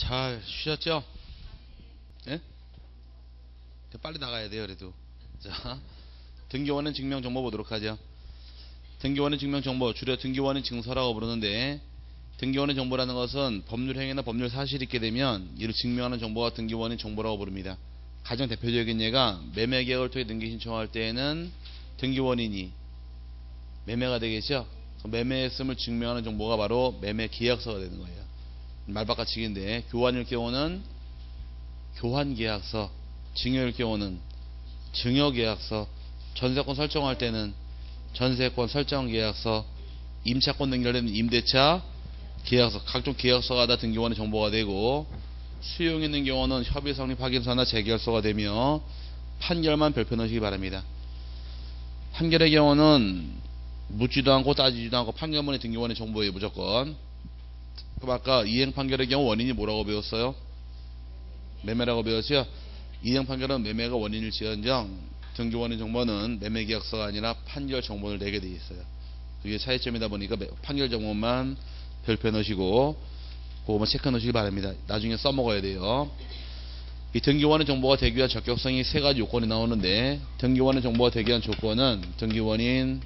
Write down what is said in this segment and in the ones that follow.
잘 쉬셨죠? 예? 빨리 나가야 돼요, 그래도. 자, 등기원인 증명정보 보도록 하죠. 등기원인 증명정보, 줄여 등기원인 증서라고 부르는데, 등기원인 정보라는 것은 법률행위나 법률 사실이 있게 되면 이를 증명하는 정보가 등기원인 정보라고 부릅니다. 가장 대표적인 예가 매매계약을 통해 등기 신청할 때에는 등기원인이 매매가 되겠죠? 매매했음을 증명하는 정보가 바로 매매계약서가 되는 거예요. 말바꿔치기인데, 교환일 경우는 교환계약서, 증여일 경우는 증여계약서, 전세권 설정할 때는 전세권 설정계약서, 임차권 등기되는 임대차 계약서, 각종 계약서가 다 등기원의 정보가 되고, 수용 있는 경우는 협의 성립 확인서나 재결서가 되며 판결만 별표 넣으시기 바랍니다. 판결의 경우는 묻지도 않고 따지지도 않고 판결문이 등기원의 정보예요, 무조건. 그럼 아까 이행 판결의 경우 원인이 뭐라고 배웠어요? 매매라고 배웠죠? 이행 판결은 매매가 원인일지언정 등기원인 정보는 매매계약서가 아니라 판결 정보를 내게 되어 있어요. 이게 차이점이다 보니까 판결 정보만 별표 넣으시고 그거만 체크 넣으시기 바랍니다. 나중에 써먹어야 돼요. 이 등기원인 정보가 되기 위한 적격성이 세 가지 요건이 나오는데, 등기원인 정보가 되기 위한 조건은 등기원인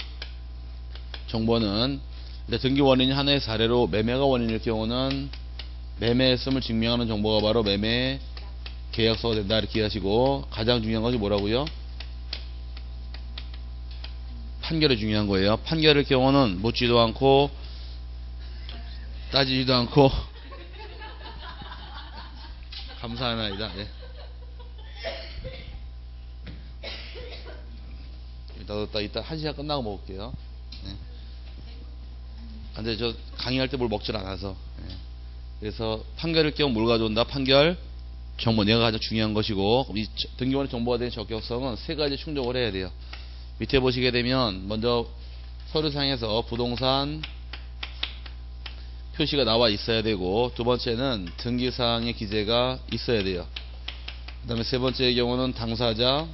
정보는 등기원인이 하나의 사례로 매매가 원인일 경우는 매매했음을 증명하는 정보가 바로 매매 계약서가 된다, 이렇게 하시고, 가장 중요한 것이 뭐라고요? 판결이 중요한 거예요. 판결의 경우는 묻지도 않고 따지지도 않고 감사합니다. 예. 이따 1시간 끝나고 먹을게요. 예. 근데 저 강의할 때 뭘 먹질 않아서. 예. 그래서 판결일 경우 뭘 가져온다? 판결 정보, 내가 가장 중요한 것이고, 이 등기원의 정보가 된 적격성은 세 가지 충족을 해야 돼요. 밑에 보시게 되면 먼저 서류상에서 부동산 표시가 나와 있어야 되고, 두 번째는 등기사항의 기재가 있어야 돼요. 그 다음에 세 번째의 경우는 당사자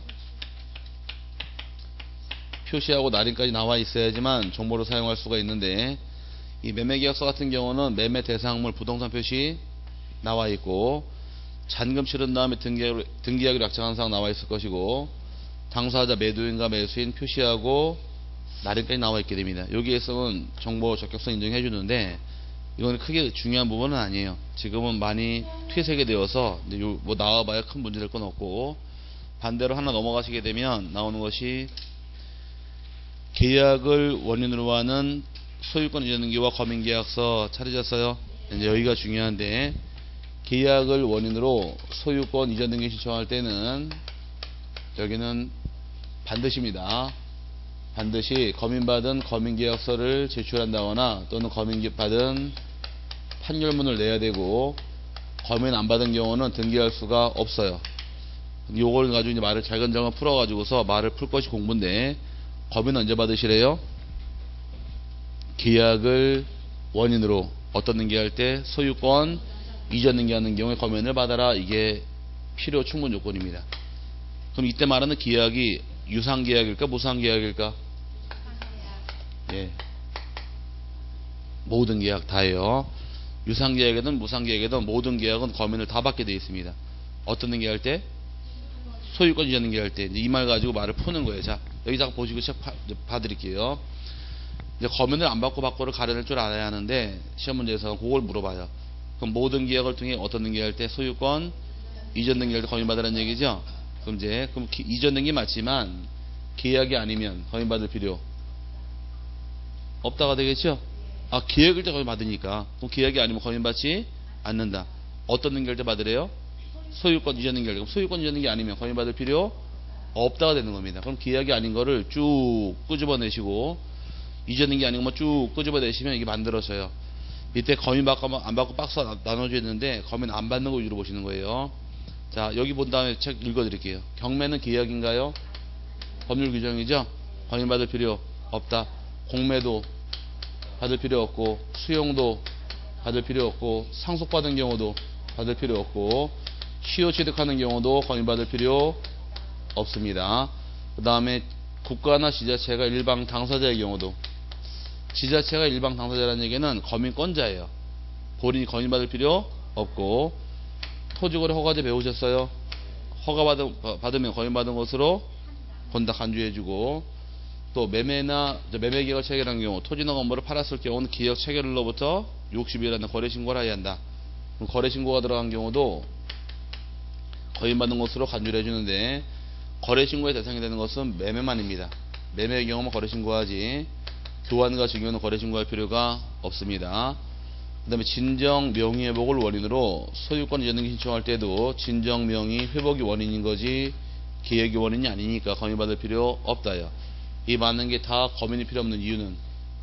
표시하고 날인까지 나와 있어야지만 정보를 사용할 수가 있는데, 이 매매계약서 같은 경우는 매매 대상물 부동산 표시 나와 있고, 잔금 치른 다음에 등기하기로 약정한 사항 나와 있을 것이고, 당사자 매도인과 매수인 표시하고 날인까지 나와 있게 됩니다. 여기에서는 정보 적격성 인정해 주는데, 이건 크게 중요한 부분은 아니에요. 지금은 많이 퇴색이 되어서 이제 뭐 나와봐야 큰 문제 될 건 없고, 반대로 하나 넘어가시게 되면 나오는 것이 계약을 원인으로 하는 소유권 이전 등기와 검인계약서 찾으셨어요? 이제 여기가 중요한데, 계약을 원인으로 소유권 이전 등기 신청할 때는 여기는 반드시입니다. 반드시 검인받은 검인계약서를 제출한다거나 또는 검인받은 판결문을 내야 되고, 검인 안 받은 경우는 등기할 수가 없어요. 요걸 가지고 이제 말을 잘근잘근 풀어가지고서 말을 풀 것이 공부인데, 검인 언제 받으시래요? 계약을 원인으로 어떤 등기할 때 소유권 이전 등기하는 경우에 검인을 받아라. 이게 필요 충분 조건입니다. 그럼 이때 말하는 계약이 유상계약일까 무상계약일까? 예, 모든 계약 다예요. 유상계약이든 무상계약이든 모든 계약은 검인을 다 받게 되어 있습니다. 어떤 등기할 때? 소유권 이전 등기할 때. 이 말 가지고 말을 푸는 거예요. 자, 여기다가 보시고 시작 봐드릴게요. 이제 검인을 안 받고 받고를 가려낼 줄 알아야 하는데, 시험 문제에서 그걸 물어봐요. 그럼 모든 계약을 통해 어떤 등기할 때? 소유권 이전 등기할 때 검인 받으라는 얘기죠. 그럼 이전 등기 맞지만 계약이 아니면 검인 받을 필요 없다가 되겠죠. 아, 계약일 때 검인 받으니까. 그럼 계약이 아니면 검인 받지 않는다. 어떤 등기할 때 받으래요? 소유권 이전 등기할 때. 그럼 소유권 이전 등기 아니면 검인 받을 필요 없다가 되는 겁니다. 그럼 계약이 아닌 거를 쭉 끄집어내시고, 이전 등기 아닌 것만 쭉 끄집어내시면 이게 만들어져요. 밑에 검인 받고 안 받고 박스 나눠져 있는데, 검인 안 받는 거 위주로 보시는 거예요. 자, 여기 본 다음에 책 읽어드릴게요. 경매는 계약인가요? 법률 규정이죠? 검인 받을 필요 없다. 공매도 받을 필요 없고, 수용도 받을 필요 없고, 상속받은 경우도 받을 필요 없고, 시효 취득하는 경우도 검인 받을 필요 없습니다. 그 다음에 국가나 지자체가 일방 당사자의 경우도, 지자체가 일방 당사자라는 얘기는 검인권자예요. 본인이 검인 받을 필요 없고, 토지거래 허가제 배우셨어요? 허가 받으면 거인받은 것으로 본다 간주해주고, 또 매매나 매매 계약 체결한 경우 토지나 건물을 팔았을 경우는 계약 체결일로부터 60일이라는 거래 신고를 해야 한다. 그럼 거래 신고가 들어간 경우도 거인받은 것으로 간주를 해주는데, 거래 신고의 대상이 되는 것은 매매만입니다. 매매의 경우만 거래 신고하지 교환과 증여는 거래 신고할 필요가 없습니다. 그 다음에 진정 명의 회복을 원인으로 소유권 이전 등기 신청할 때도 진정 명의 회복이 원인인 거지 계약이 원인이 아니니까 검인받을 필요 없다요. 이 많은 게 다 검인이 필요 없는 이유는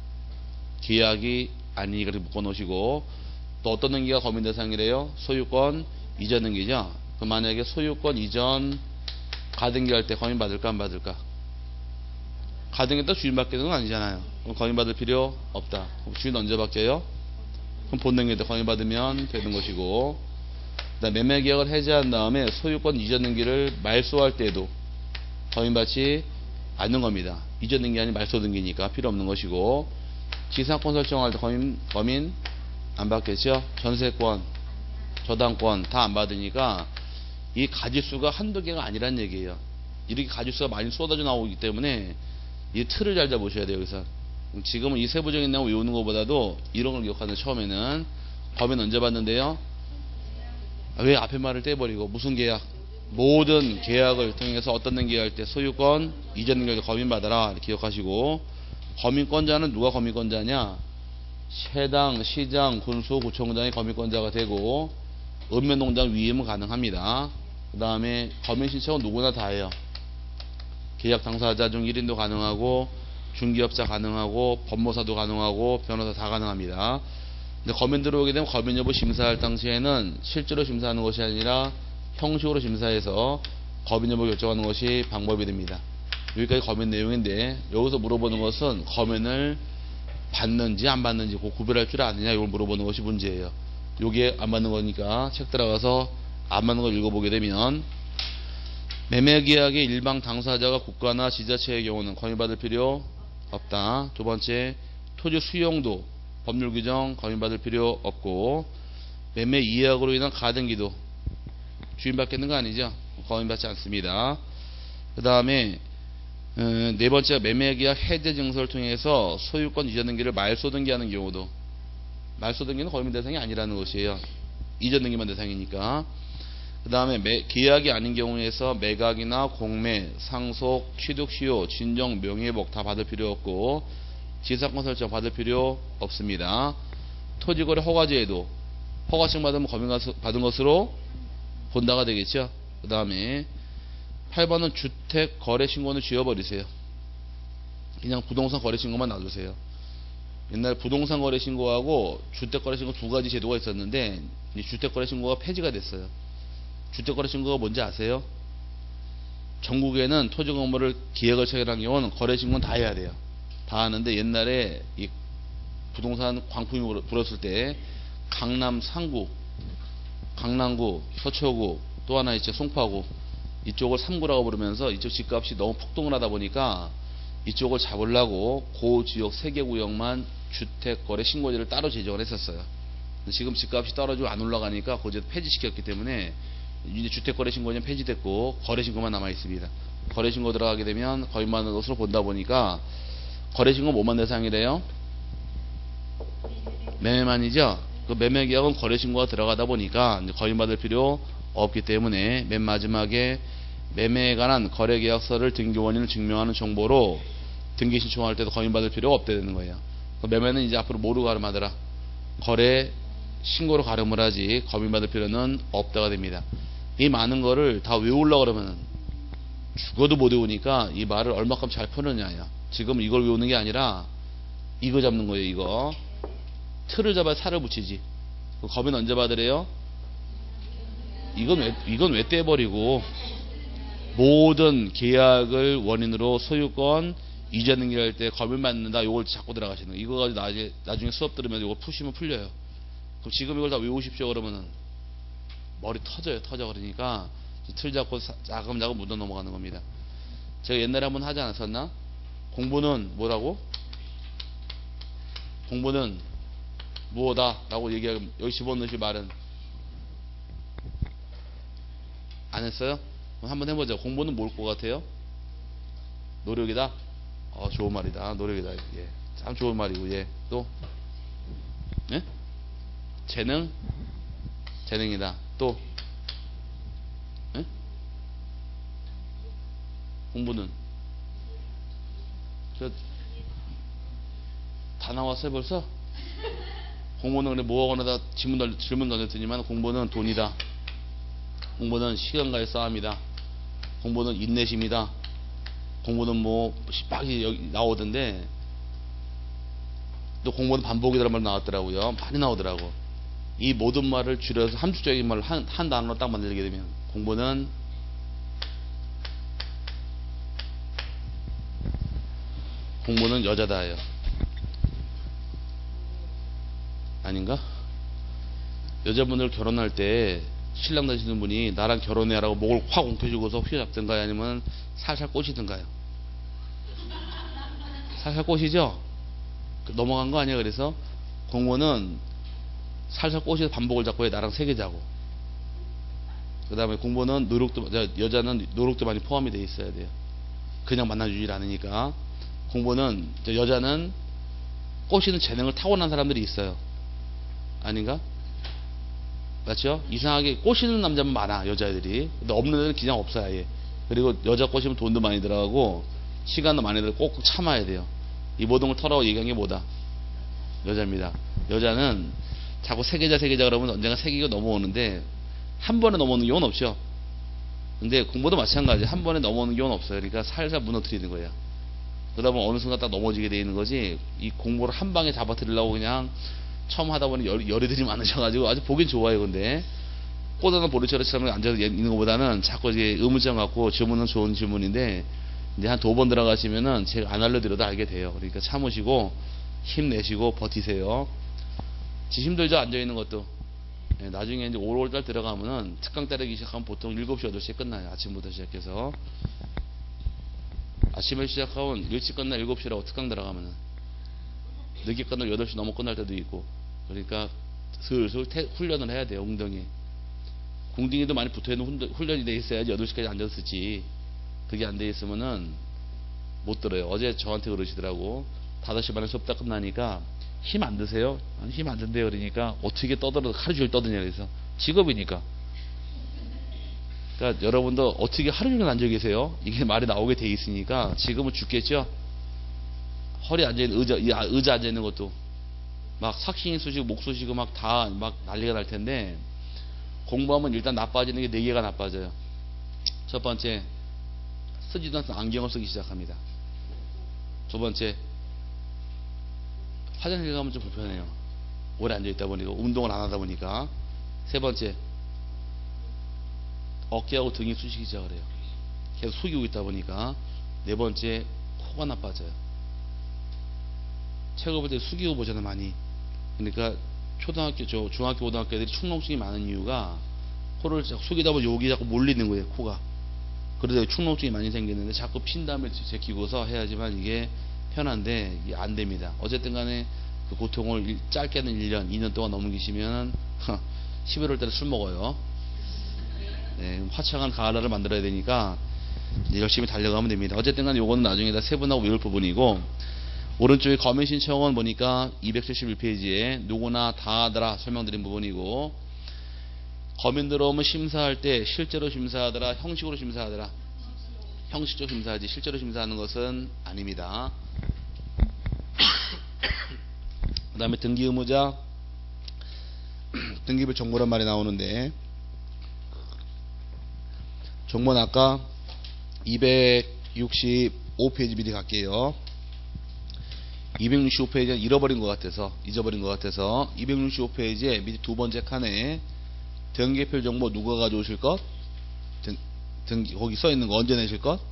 계약이 아니니까 이렇게 묶어 놓으시고, 또 어떤 등기가 검인 대상이래요? 소유권 이전 등기죠. 그럼 만약에 소유권 이전 가등기할 때 검인 받을까 안 받을까? 가등기 또 주인 바뀌는 건 아니잖아요. 그럼 검인 받을 필요 없다. 그럼 주인 언제 바뀌어요? 그럼 본등기 때 검인 받으면 되는 것이고, 그다음 매매 계약을 해제한 다음에 소유권 이전 등기를 말소할 때도 검인 받지 않는 겁니다. 이전 등기 아닌 말소 등기니까 필요 없는 것이고, 지상권 설정할 때 검인 안 받겠죠? 전세권, 저당권 다 안 받으니까 이 가지수가 한두 개가 아니란 얘기예요. 이렇게 가지수가 많이 쏟아져 나오기 때문에 이 틀을 잘 잡으셔야 돼요. 그래서 지금은 이 세부적인 내용 외우는 것보다도 이런 걸 기억하는 처음에는 검인 언제 받는데요? 왜 앞에 말을 떼버리고 무슨 계약? 모든 계약을 통해서 어떤 등기할 때 소유권 이전 등기할 때 검인 받아라 기억하시고, 검인권자는 누가 검인권자냐? 해당 시장, 군수, 구청장이 검인권자가 되고, 읍면농장 위임은 가능합니다. 그 다음에 검인 신청은 누구나 다 해요. 계약 당사자 중 1인도 가능하고, 중개업자 가능하고, 법무사도 가능하고, 변호사 다 가능합니다. 근데 검인 들어오게 되면 검인 여부 심사할 당시에는 실제로 심사하는 것이 아니라 형식으로 심사해서 검인 여부 결정하는 것이 방법이 됩니다. 여기까지 검인 내용인데, 여기서 물어보는 것은 검인을 받는지 안 받는지 구별할 줄 아느냐 이걸 물어보는 것이 문제예요. 요게 안 받는 거니까 책 들어가서 안 받는 걸 읽어보게 되면, 매매계약의 일방 당사자가 국가나 지자체의 경우는 검인받을 필요 없다. 두 번째, 토지 수용도 법률 규정 검인받을 필요 없고, 매매 이해약으로 인한 가등기도 주인 받겠는 거 아니죠? 검인받지 않습니다. 그 다음에 네 번째가 매매계약 해제 증서를 통해서 소유권 이전 등기를 말소 등기하는 경우도, 말소 등기는 검인 대상이 아니라는 것이에요. 이전 등기만 대상이니까. 그 다음에 계약이 아닌 경우에서 매각이나 공매, 상속, 취득 시효, 진정 명예회복 다 받을 필요 없고, 지상권 설정 받을 필요 없습니다. 토지거래 허가제에도 허가증 받으면 검인 받은 것으로 본다가 되겠죠. 그 다음에 8번은 주택 거래 신고는 지워버리세요. 그냥 부동산 거래 신고만 놔두세요. 옛날 부동산 거래 신고하고 주택 거래 신고 두 가지 제도가 있었는데, 주택 거래 신고가 폐지가 됐어요. 주택 거래 신고가 뭔지 아세요? 전국에는 토지 건물을 계약을 체결한 경우는 거래 신고는 다 해야 돼요. 다 하는데, 옛날에 이 부동산 광풍이 불었을 때 강남 상구, 강남구, 서초구, 또 하나 있죠 송파구, 이쪽을 3구라고 부르면서 이쪽 집값이 너무 폭등을 하다 보니까 이쪽을 잡으려고 그 지역 3개 구역만 주택거래 신고제를 따로 제정을 했었어요. 지금 집값이 떨어지고 안 올라가니까 그제 폐지시켰기 때문에 이제 주택거래 신고제는 폐지됐고 거래신고만 남아있습니다. 거래신고 들어가게 되면 거인받는 것으로 본다 보니까, 거래신고 뭐만 대상이래요? 매매만이죠. 그 매매계약은 거래신고가 들어가다 보니까 거인받을 필요 없기 때문에, 맨 마지막에 매매에 관한 거래계약서를 등기 원인을 증명하는 정보로 등기 신청할 때도 거인받을 필요가 없게 되는 거예요. 매매는 이제 앞으로 뭐로 가름하더라? 거래 신고로 가름을 하지 거인받을 필요는 없다가 됩니다. 이 많은 거를 다 외우려고 그러면 죽어도 못 외우니까 이 말을 얼마큼 잘 푸느냐야. 지금 이걸 외우는 게 아니라 이거 잡는 거예요. 이거 틀을 잡아야 살을 붙이지. 검인 언제 받으래요? 이건 왜 떼버리고, 모든 계약을 원인으로 소유권 이전 등기할 때 검인 받는다, 요걸 자꾸 들어가시는 거예요. 이거 가지고 나중에 수업 들으면 이거 푸시면 풀려요. 그럼 지금 이걸 다 외우십시오 그러면은 머리 터져. 그러니까 틀 잡고 자금자금 묻어 넘어가는 겁니다. 제가 옛날에 한번 하지 않았었나? 공부는 뭐라고? 공부는 무엇다 라고 얘기하면 여기 집어넣으실 말은 안 했어요? 그럼 한번 해보자. 공부는 뭘 것 같아요? 노력이다? 좋은 말이다. 노력이다. 예. 참 좋은 말이고, 예. 또? 예? 재능? 재능이다. 또? 예? 공부는? 다 나왔어요, 벌써? 공부는 그래, 뭐하거나 다 질문 던졌더니만 공부는 돈이다. 공부는 시간과의 싸움이다. 공부는 인내심이다. 공부는 뭐, 막 여기 나오던데, 또 공부는 반복이라는 말 나왔더라고요. 많이 나오더라고. 이 모든 말을 줄여서 함축적인 말을 한 단어로 딱 만들게 되면, 공부는 여자다예요. 아닌가? 여자분들 결혼할 때 신랑 되시는 분이 나랑 결혼해라고 목을 확 엉켜주고서 휘어잡든가요, 아니면 살살 꼬시든가요? 살살 꼬시죠? 넘어간 거 아니야. 그래서 공부는 살살 꼬시서 반복을 잡고 해. 나랑 세게 자고. 그 다음에 공부는 여자는 노력도 많이 포함이 돼 있어야 돼요. 그냥 만나주질 않으니까. 공부는 여자는 꼬시는 재능을 타고난 사람들이 있어요. 아닌가? 맞죠? 이상하게 꼬시는 남자만 많아, 여자애들이. 근데 없는 애들은 그냥 없어요, 아예. 그리고 여자 꼬시면 돈도 많이 들어가고 시간도 많이 들어가고 꼭 참아야 돼요. 이 모든 걸 털어가고 얘기한 게 뭐다? 여자입니다. 여자는 자꾸 세계자 그러면 언젠가 세계가 넘어오는데 한 번에 넘어오는 경우는 없죠. 근데 공부도 마찬가지예요. 한 번에 넘어오는 경우는 없어요. 그러니까 살살 무너뜨리는 거예요. 그러다 보면 어느 순간 딱 넘어지게 돼 있는 거지. 이 공부를 한 방에 잡아뜨리려고 그냥 처음 하다 보니 열애들이 많으셔가지고 아주 보긴 좋아요. 근데 꼬다나 보리처럼 앉아서 있는 것보다는 자꾸 이제 의문점 갖고 질문은 좋은 질문인데 이제 한 2번 들어가시면은 제가 안 알려드려도 알게 돼요. 그러니까 참으시고 힘내시고 버티세요. 지 힘들죠, 앉아있는 것도. 예, 나중에 이제 5월달 들어가면은 특강 때리기 시작하면 보통 7시, 8시에 끝나요. 아침부터 시작해서. 아침에 시작하면 일찍 끝나 7시라고 특강 들어가면은. 늦게 끝나 8시 넘어 끝날 때도 있고. 그러니까 슬슬 훈련을 해야 돼요, 웅덩이. 궁둥이도 많이 붙어있는 훈련이 돼 있어야지 8시까지 앉았을지. 그게 안 돼 있으면은 못 들어요. 어제 저한테 그러시더라고. 5시 반에 수업 다 끝나니까 힘 안 드세요? 아니, 힘 안 든대요. 그러니까 어떻게 떠들어도 하루 종일 떠드냐. 그래서 직업이니까. 그러니까 여러분도 어떻게 하루 종일 앉아 계세요? 이게 말이 나오게 돼 있으니까 지금은 죽겠죠? 허리 앉아있는 의자 앉아있는 것도 막 삭신이 쑤시고 목 쑤시고 막 다 막 난리가 날 텐데 공부하면 일단 나빠지는 게 4개가 나빠져요. 첫 번째, 쓰지도 않던 안경을 쓰기 시작합니다. 두 번째, 화장실 가면 좀 불편해요. 오래 앉아있다 보니까, 운동을 안 하다 보니까. 세 번째, 어깨하고 등이 쑤시기 시작을 해요. 계속 숙이고 있다 보니까. 네 번째, 코가 나빠져요. 책을 볼 때 숙이고 보잖아요, 많이. 그러니까 중학교, 고등학교 애들이 축농증이 많은 이유가 코를 자꾸 숙이다 보면 여기 자꾸 몰리는 거예요, 코가. 그러다 축농증이 많이 생기는데 자꾸 핀 다음에 제끼고서 해야지만 이게 편한데 이게 안 됩니다. 어쨌든 간에 그 고통을 짧게는 1년, 2년 동안 넘기시면 11월 달에 술 먹어요. 네, 화창한 가을날을 만들어야 되니까 이제 열심히 달려가면 됩니다. 어쨌든 간에 요거는 나중에 다 세분하고 외울 부분이고, 오른쪽에 검연 신청은 보니까 271페이지에 누구나 다 하더라 설명드린 부분이고, 검연 들어오면 심사할 때 실제로 심사하더라, 형식으로 심사하더라. 형식적으로 심사하지 실제로 심사하는 것은 아닙니다. 그 다음에 등기 의무자, 등기별 정보란 말이 나오는데, 정보는 아까 265페이지 미리 갈게요. 265페이지는 잊어버린 것 같아서 265페이지에 밑에 두 번째 칸에 등기별 정보 누가 가져오실 것? 거기 써있는 거 언제 내실 것?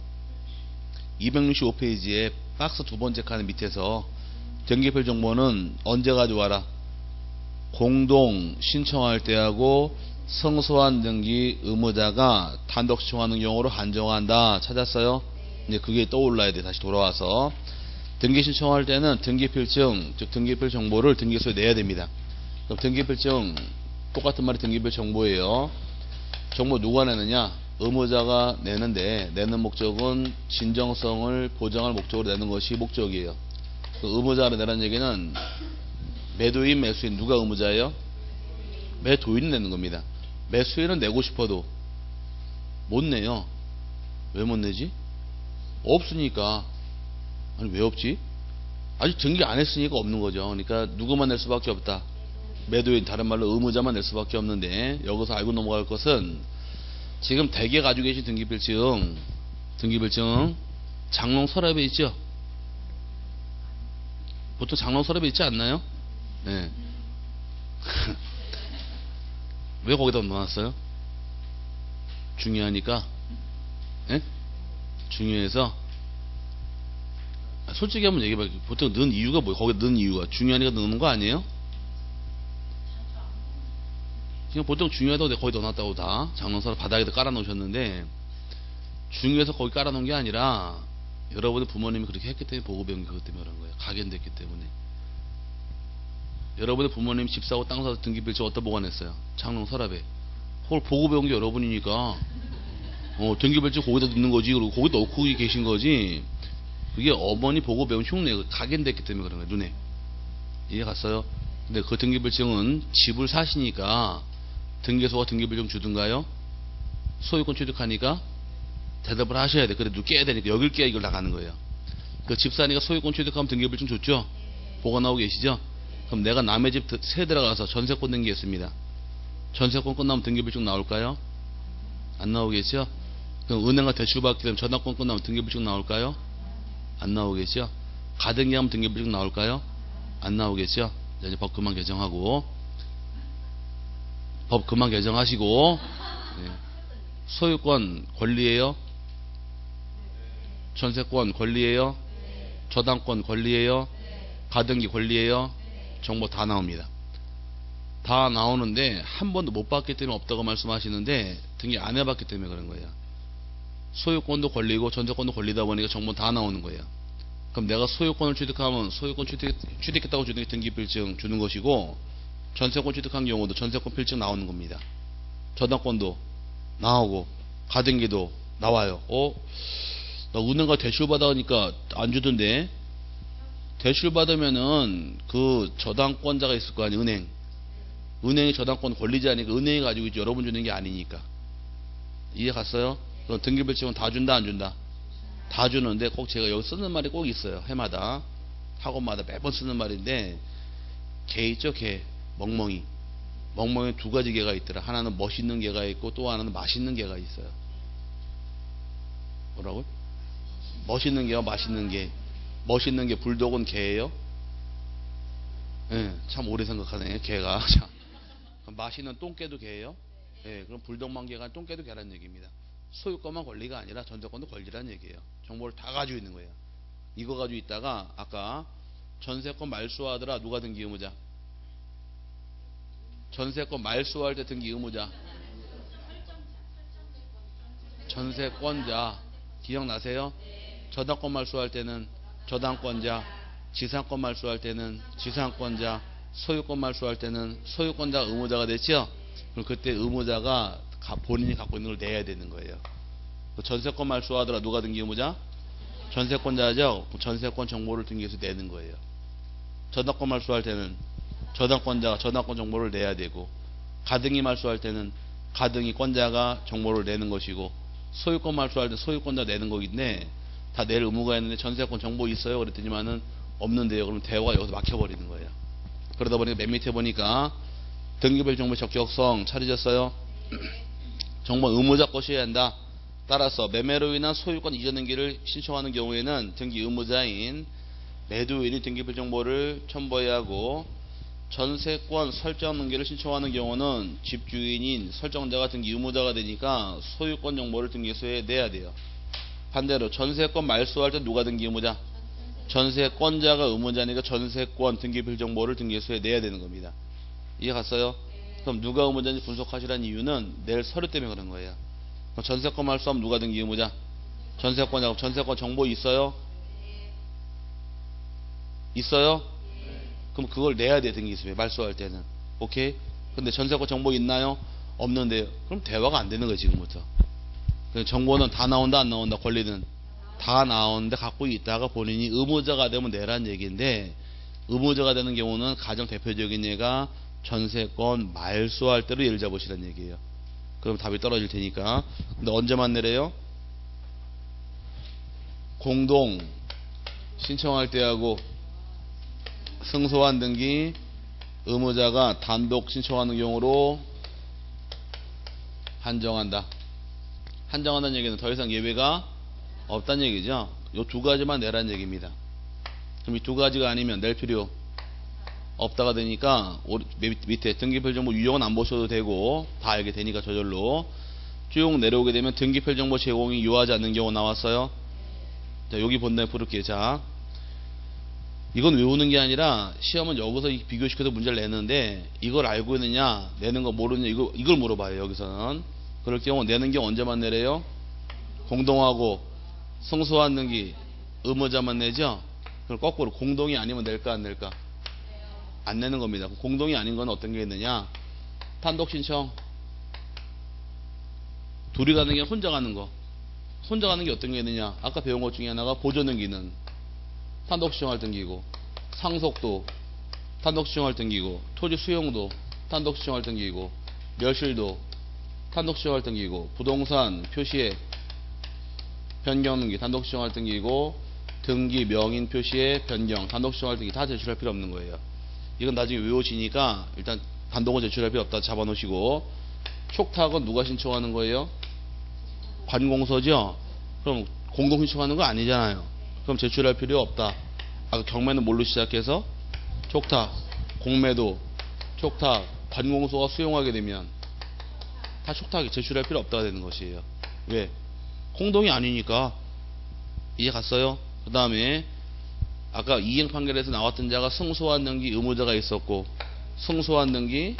265페이지에 박스 두 번째 칸 밑에서 등기별 정보는 언제 가져와라? 공동 신청할 때하고 성소환 등기 의무자가 단독 신청하는 경우로 한정한다. 찾았어요? 이제 그게 떠올라야 돼. 다시 돌아와서 등기 신청할 때는 등기필증, 즉 등기필 정보를 등기소에 내야 됩니다. 그럼 등기필증 똑같은 말이 등기필 정보예요. 정보 누가 내느냐? 의무자가 내는데 내는 목적은 진정성을 보장할 목적으로 내는 것이 목적이에요. 그 의무자가 내라는 얘기는 매도인 매수인 누가 의무자예요? 매도인이 내는 겁니다. 매수인은 내고 싶어도 못 내요. 왜 못 내지? 없으니까. 아니 왜 없지? 아직 등기 안 했으니까 없는 거죠. 그러니까 누구만 낼 수밖에 없다. 매도인, 다른 말로 의무자만 낼 수밖에 없는데, 여기서 알고 넘어갈 것은 지금 대개 가지고 계신 등기필증 장롱 서랍에 있죠? 보통 장롱 서랍에 있지 않나요? 네. 왜 거기다 넣어놨어요? 중요하니까? 네? 중요해서? 솔직히 한번 얘기해봐요. 보통 넣은 이유가 뭐예요? 거기다 넣은 이유가 중요하니까 넣는 거 아니에요? 그냥 보통 중요하다고 내가 거기 넣어놨다고 다 장롱서랍 바닥에다 깔아 놓으셨는데, 중요해서 거기 깔아 놓은 게 아니라 여러분의 부모님이 그렇게 했기 때문에 보고 배운 게 그것 때문에 그런 거예요. 각인됐기 때문에. 여러분의 부모님이 집 사고 땅 사서 등기필증 어디다 보관했어요? 장롱서랍에. 그걸 보고 배운 게 여러분이니까 등기필증 거기다 넣는 거지. 그리고 거기 넣고 계신 거지. 그게 어머니 보고 배운 흉내, 각인됐기 때문에 그런 거예요. 눈에. 이해 갔어요? 근데 그 등기필증은 집을 사시니까 등기소가 등기필증 주든가요? 소유권 취득하니까 대답을 하셔야 돼. 그래도 깨야 되니까 여길 깨야 이걸 나가는 거예요. 그 집 사니까 소유권 취득하면 등기필증 줬죠? 보관하고 계시죠? 그럼 내가 남의 집 세 들어가서 전세권 등기했습니다. 전세권 끝나면 등기필증 나올까요? 안 나오겠죠? 그럼 은행과 대출받기 때문에 전세권 끝나면 등기필증 나올까요? 안 나오겠죠? 가등기하면 등기필증 나올까요? 안 나오겠죠? 이제 법 그만 개정하고, 법 그만 개정하시고, 네. 소유권 권리예요? 전세권 권리예요? 저당권 권리예요? 가등기 권리예요? 정보 다 나옵니다. 다 나오는데 한 번도 못 봤기 때문에 없다고 말씀하시는데, 등기 안 해봤기 때문에 그런 거예요. 소유권도 권리고 전세권도 권리다 보니까 정보 다 나오는 거예요. 그럼 내가 소유권을 취득하면 소유권 취득했다고 주는 게 등기필증 주는 것이고, 전세권 취득한 경우도 전세권 필증 나오는 겁니다. 저당권도 나오고 가등기도 나와요. 나 은행가 대출 받아니까 안 주던데. 대출 받으면은 그 저당권자가 있을 거 아니에요. 은행이 저당권 권리자니까 은행이 가지고 있지 여러분 주는 게 아니니까. 이해 갔어요? 그럼 등기필증은 다 준다 안 준다? 다 주는데 꼭 제가 여기 쓰는 말이 꼭 있어요. 해마다 학원마다 매번 쓰는 말인데, 개 있죠? 개. 멍멍이 두 가지 개가 있더라. 하나는 멋있는 개가 있고 또 하나는 맛있는 개가 있어요. 뭐라고요? 멋있는 개와 맛있는 개. 멋있는 개 불독은 개예요? 네, 참 오래 생각하네 개가. 맛있는 똥개도 개예요? 네, 그럼 불독만 개가 똥개도 개란 얘기입니다. 소유권만 권리가 아니라 전세권도 권리란 얘기예요. 정보를 다 가지고 있는 거예요. 이거 가지고 있다가 아까 전세권 말소하더라. 누가 등기 의무자? 전세권 말소할 때 등기 의무자 전세권자. 기억나세요? 저당권 말소할 때는 저당권자, 지상권 말소할 때는 지상권자, 소유권 말소할 때는 소유권자 의무자가 됐죠? 그럼 그때 의무자가 본인이 갖고 있는 걸 내야 되는 거예요. 전세권 말소하더라. 누가 등기 의무자? 전세권자죠? 전세권 정보를 등기해서 내는 거예요. 저당권 말소할 때는 저당권자가 저당권 정보를 내야 되고, 가등기 말소할 때는 가등기권자가 정보를 내는 것이고, 소유권 말소할 때 소유권자 내는 거긴데 다 낼 의무가 있는데 전세권 정보 있어요? 그랬더니만은 없는데요. 그럼 대화가 여기서 막혀버리는 거예요. 그러다 보니까 맨 밑에 보니까 등기별 정보 적격성 찾으셨어요? 정보 의무자 것이어야 한다. 따라서 매매로 인한 소유권 이전 등기를 신청하는 경우에는 등기 의무자인 매도인이 등기별 정보를 첨부해야 하고, 전세권 설정 등기를 신청하는 경우는 집주인인 설정자가 등기 의무자가 되니까 소유권 정보를 등기소에 내야 돼요. 반대로 전세권 말소할 때 누가 등기 의무자? 전세권자가 의무자니까 전세권 등기별 정보를 등기소에 내야 되는 겁니다. 이해 갔어요? 그럼 누가 의무자인지 분석하시라는 이유는 내일 서류 때문에 그런 거예요. 그럼 전세권 말소하면 누가 등기 의무자? 전세권자고. 전세권 정보 있어요? 있어요? 그럼 그걸 내야 돼. 등기소에 말소할 때는. 오케이? 근데 전세권 정보 있나요? 없는데요. 그럼 대화가 안 되는 거예요. 지금부터. 정보는 다 나온다 안 나온다, 권리는 다 나오는데 갖고 있다가 본인이 의무자가 되면 내란 얘기인데, 의무자가 되는 경우는 가장 대표적인 예가 전세권 말소할 때로 예를 잡으시란 얘기예요. 그럼 답이 떨어질 테니까. 근데 언제만 내래요? 공동 신청할 때하고 승소한 등기 의무자가 단독 신청하는 경우로 한정한다. 한정한다는 얘기는 더 이상 예외가 없다는 얘기죠. 이 두 가지만 내란 얘기입니다. 그럼 이 두 가지가 아니면 낼 필요 없다가 되니까 밑에 등기필정보 유형은 안 보셔도 되고 다 알게 되니까 저절로 쭉 내려오게 되면 등기필정보 제공이 요하지 않는 경우 나왔어요. 자, 여기 본 다음에 부를게요. 자, 이건 외우는 게 아니라 시험은 여기서 비교시켜서 문제를 내는데, 이걸 알고 있느냐 내는 거 모르느냐 이걸 물어봐요. 여기서는 그럴 경우 내는 경우 언제만 내래요? 공동하고 승소한 등기 의무자만 내죠. 그럼 거꾸로 공동이 아니면 낼까 안 낼까? 안 내는 겁니다. 공동이 아닌 건 어떤 게 있느냐? 단독 신청. 둘이 가는 게 혼자 가는 거. 혼자 가는 게 어떤 게 있느냐? 아까 배운 것 중에 하나가 보조 등기는 단독 신청할 등기고, 상속도 단독 신청할 등기고, 토지 수용도 단독 신청할 등기고, 멸실도 단독 신청할 등기고, 부동산 표시에 변경 등기 단독 신청할 등기고, 등기 명인 표시에 변경 단독 신청할 등기 다 제출할 필요 없는 거예요. 이건 나중에 외우시니까 일단 단독은 제출할 필요 없다 잡아놓으시고, 촉탁은 누가 신청하는 거예요? 관공서죠. 그럼 공동 신청하는 거 아니잖아요. 그럼 제출할 필요 없다. 아까 경매는 뭘로 시작해서 촉탁, 공매도 촉탁, 관공서가 수용하게 되면 다 촉탁이 제출할 필요 없다가 되는 것이에요. 왜? 공동이 아니니까. 이해 갔어요? 그 다음에 아까 이행 판결에서 나왔던 자가 승소한 등기 의무자가 있었고, 승소한 등기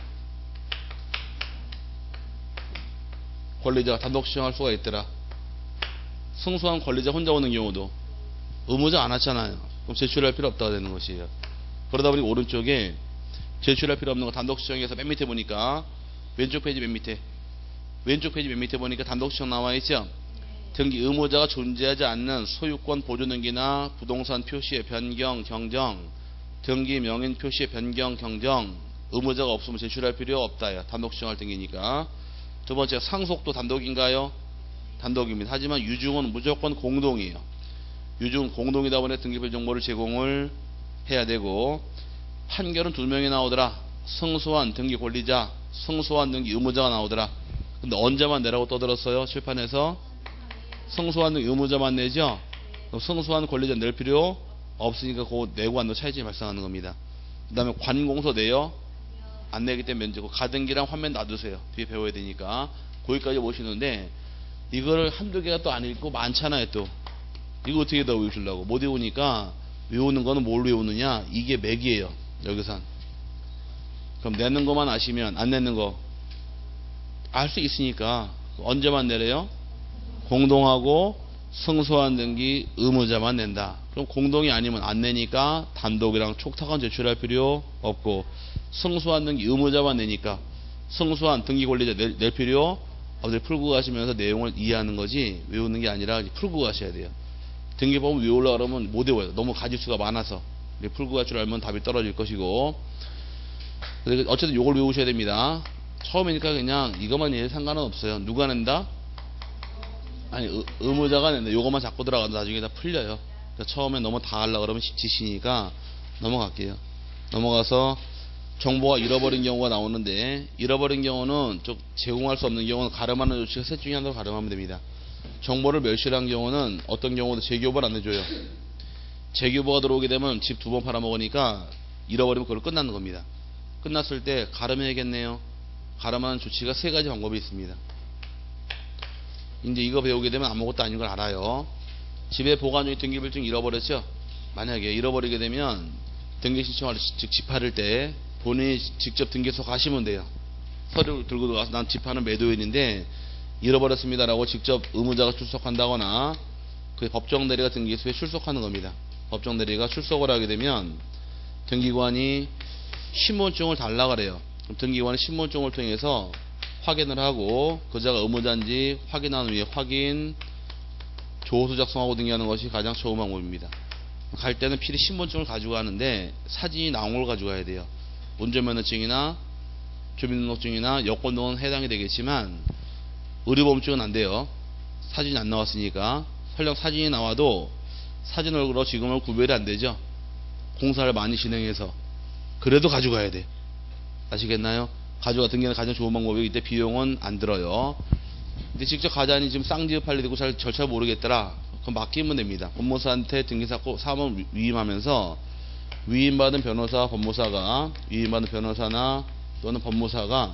권리자가 단독 신청할 수가 있더라. 승소한 권리자 혼자 오는 경우도 의무자 안 왔잖아요. 그럼 제출할 필요 없다가 되는 것이에요. 그러다 보니 오른쪽에 제출할 필요 없는 거 단독 신청해서 맨 밑에 보니까 왼쪽 페이지 맨 밑에 보니까 단독 신청 나와 있죠. 등기 의무자가 존재하지 않는 소유권 보존 등기나 부동산 표시의 변경 경정, 등기 명인 표시의 변경 경정, 의무자가 없으면 제출할 필요 없다요. 단독 신청할 등기니까. 두 번째, 상속도 단독인가요? 단독입니다. 하지만 유증은 무조건 공동이에요. 유증은 공동이다 보니 등기부 정보를 제공을 해야 되고, 판결은 두 명이 나오더라. 승소한 등기 권리자, 승소한 등기 의무자가 나오더라. 근데 언제만 내라고 떠들었어요? 칠판에서 승소한 등기 의무자만 내죠. 승소한 권리자 낼 필요 없으니까 그거 내고 안 내고 차이점이 발생하는 겁니다. 그 다음에 관공서 내요? 안 내기 때문에 면제고, 가등기랑 화면 놔두세요. 뒤에 배워야 되니까. 거기까지 보시는데 이거를 한두 개가 또 안 읽고 많잖아요. 또 이거 어떻게 다 외우시려고. 못 외우니까 외우는 거는 뭘 외우느냐, 이게 맥이에요. 여기선. 그럼 내는 것만 아시면 안 내는 거 알 수 있으니까 언제만 내래요? 공동하고 승소한 등기 의무자만 낸다. 그럼 공동이 아니면 안 내니까 단독이랑 촉탁은 제출할 필요 없고, 승소한 등기 의무자만 내니까 승소한 등기 권리자 낼 필요 없을. 풀고 가시면서 내용을 이해하는 거지 외우는 게 아니라 풀고 가셔야 돼요. 등기법을 외우려고 그러면 못 외워요. 너무 가지수가 많아서. 풀고 갈 줄 알면 답이 떨어질 것이고, 어쨌든 요걸 외우셔야 됩니다. 처음이니까 그냥 이것만 이해해도 상관은 없어요. 누가 낸다? 아니, 의무자가 낸다. 요것만 잡고 들어가도 나중에 다 풀려요. 그러니까 처음에 너무 다 하려고 그러면 지치니까 넘어갈게요. 넘어가서 정보가 잃어버린 경우가 나오는데, 잃어버린 경우는 좀 제공할 수 없는 경우는 가름하는 조치가 셋 중에 하나로 가름하면 됩니다. 정보를 멸실한 경우는 어떤 경우도 재교부를 안 해줘요. 재교부가 들어오게 되면 집 두 번 팔아먹으니까 잃어버리면 그걸로 끝나는 겁니다. 끝났을 때 가름해야겠네요. 가름하는 조치가 세 가지 방법이 있습니다. 이제 이거 배우게 되면 아무것도 아닌 걸 알아요. 집에 보관 중인 등기부증 잃어버렸죠? 만약에 잃어버리게 되면 등기 신청할 때, 즉 집 팔을 때 본인이 직접 등기소 가시면 돼요. 서류를 들고 들어가서 난 집 파는 매도인인데 잃어버렸습니다라고 직접 의무자가 출석한다거나 그 법정대리가 등기소에 출석하는 겁니다. 법정대리가 출석을 하게 되면 등기관이 신분증을 달라 그래요. 그럼 등기관이 신분증을 통해서 확인을 하고 그자가 의무자인지 확인한 후에 확인 조서 작성하고 등기하는 것이 가장 좋은 방법입니다. 갈 때는 필히 신분증을 가지고 가는데 사진이 나온 걸 가지고 가야 돼요. 운전면허증이나 주민등록증이나 여권 등은 해당이 되겠지만 의료보험증은 안 돼요. 사진이 안 나왔으니까. 설령 사진이 나와도 사진 얼굴로 지금은 구별이 안 되죠. 공사를 많이 진행해서. 그래도 가져가야 돼. 아시겠나요? 가져가 등기는 가장 좋은 방법이기 때문에 비용은 안 들어요. 근데 직접 가자니 지금 쌍지읍 판례되고 잘 절차 모르겠더라. 그럼 맡기면 됩니다. 법무사한테 등기사건 위임하면서 위임받은 변호사, 법무사가 위임받은 변호사나 또는 법무사가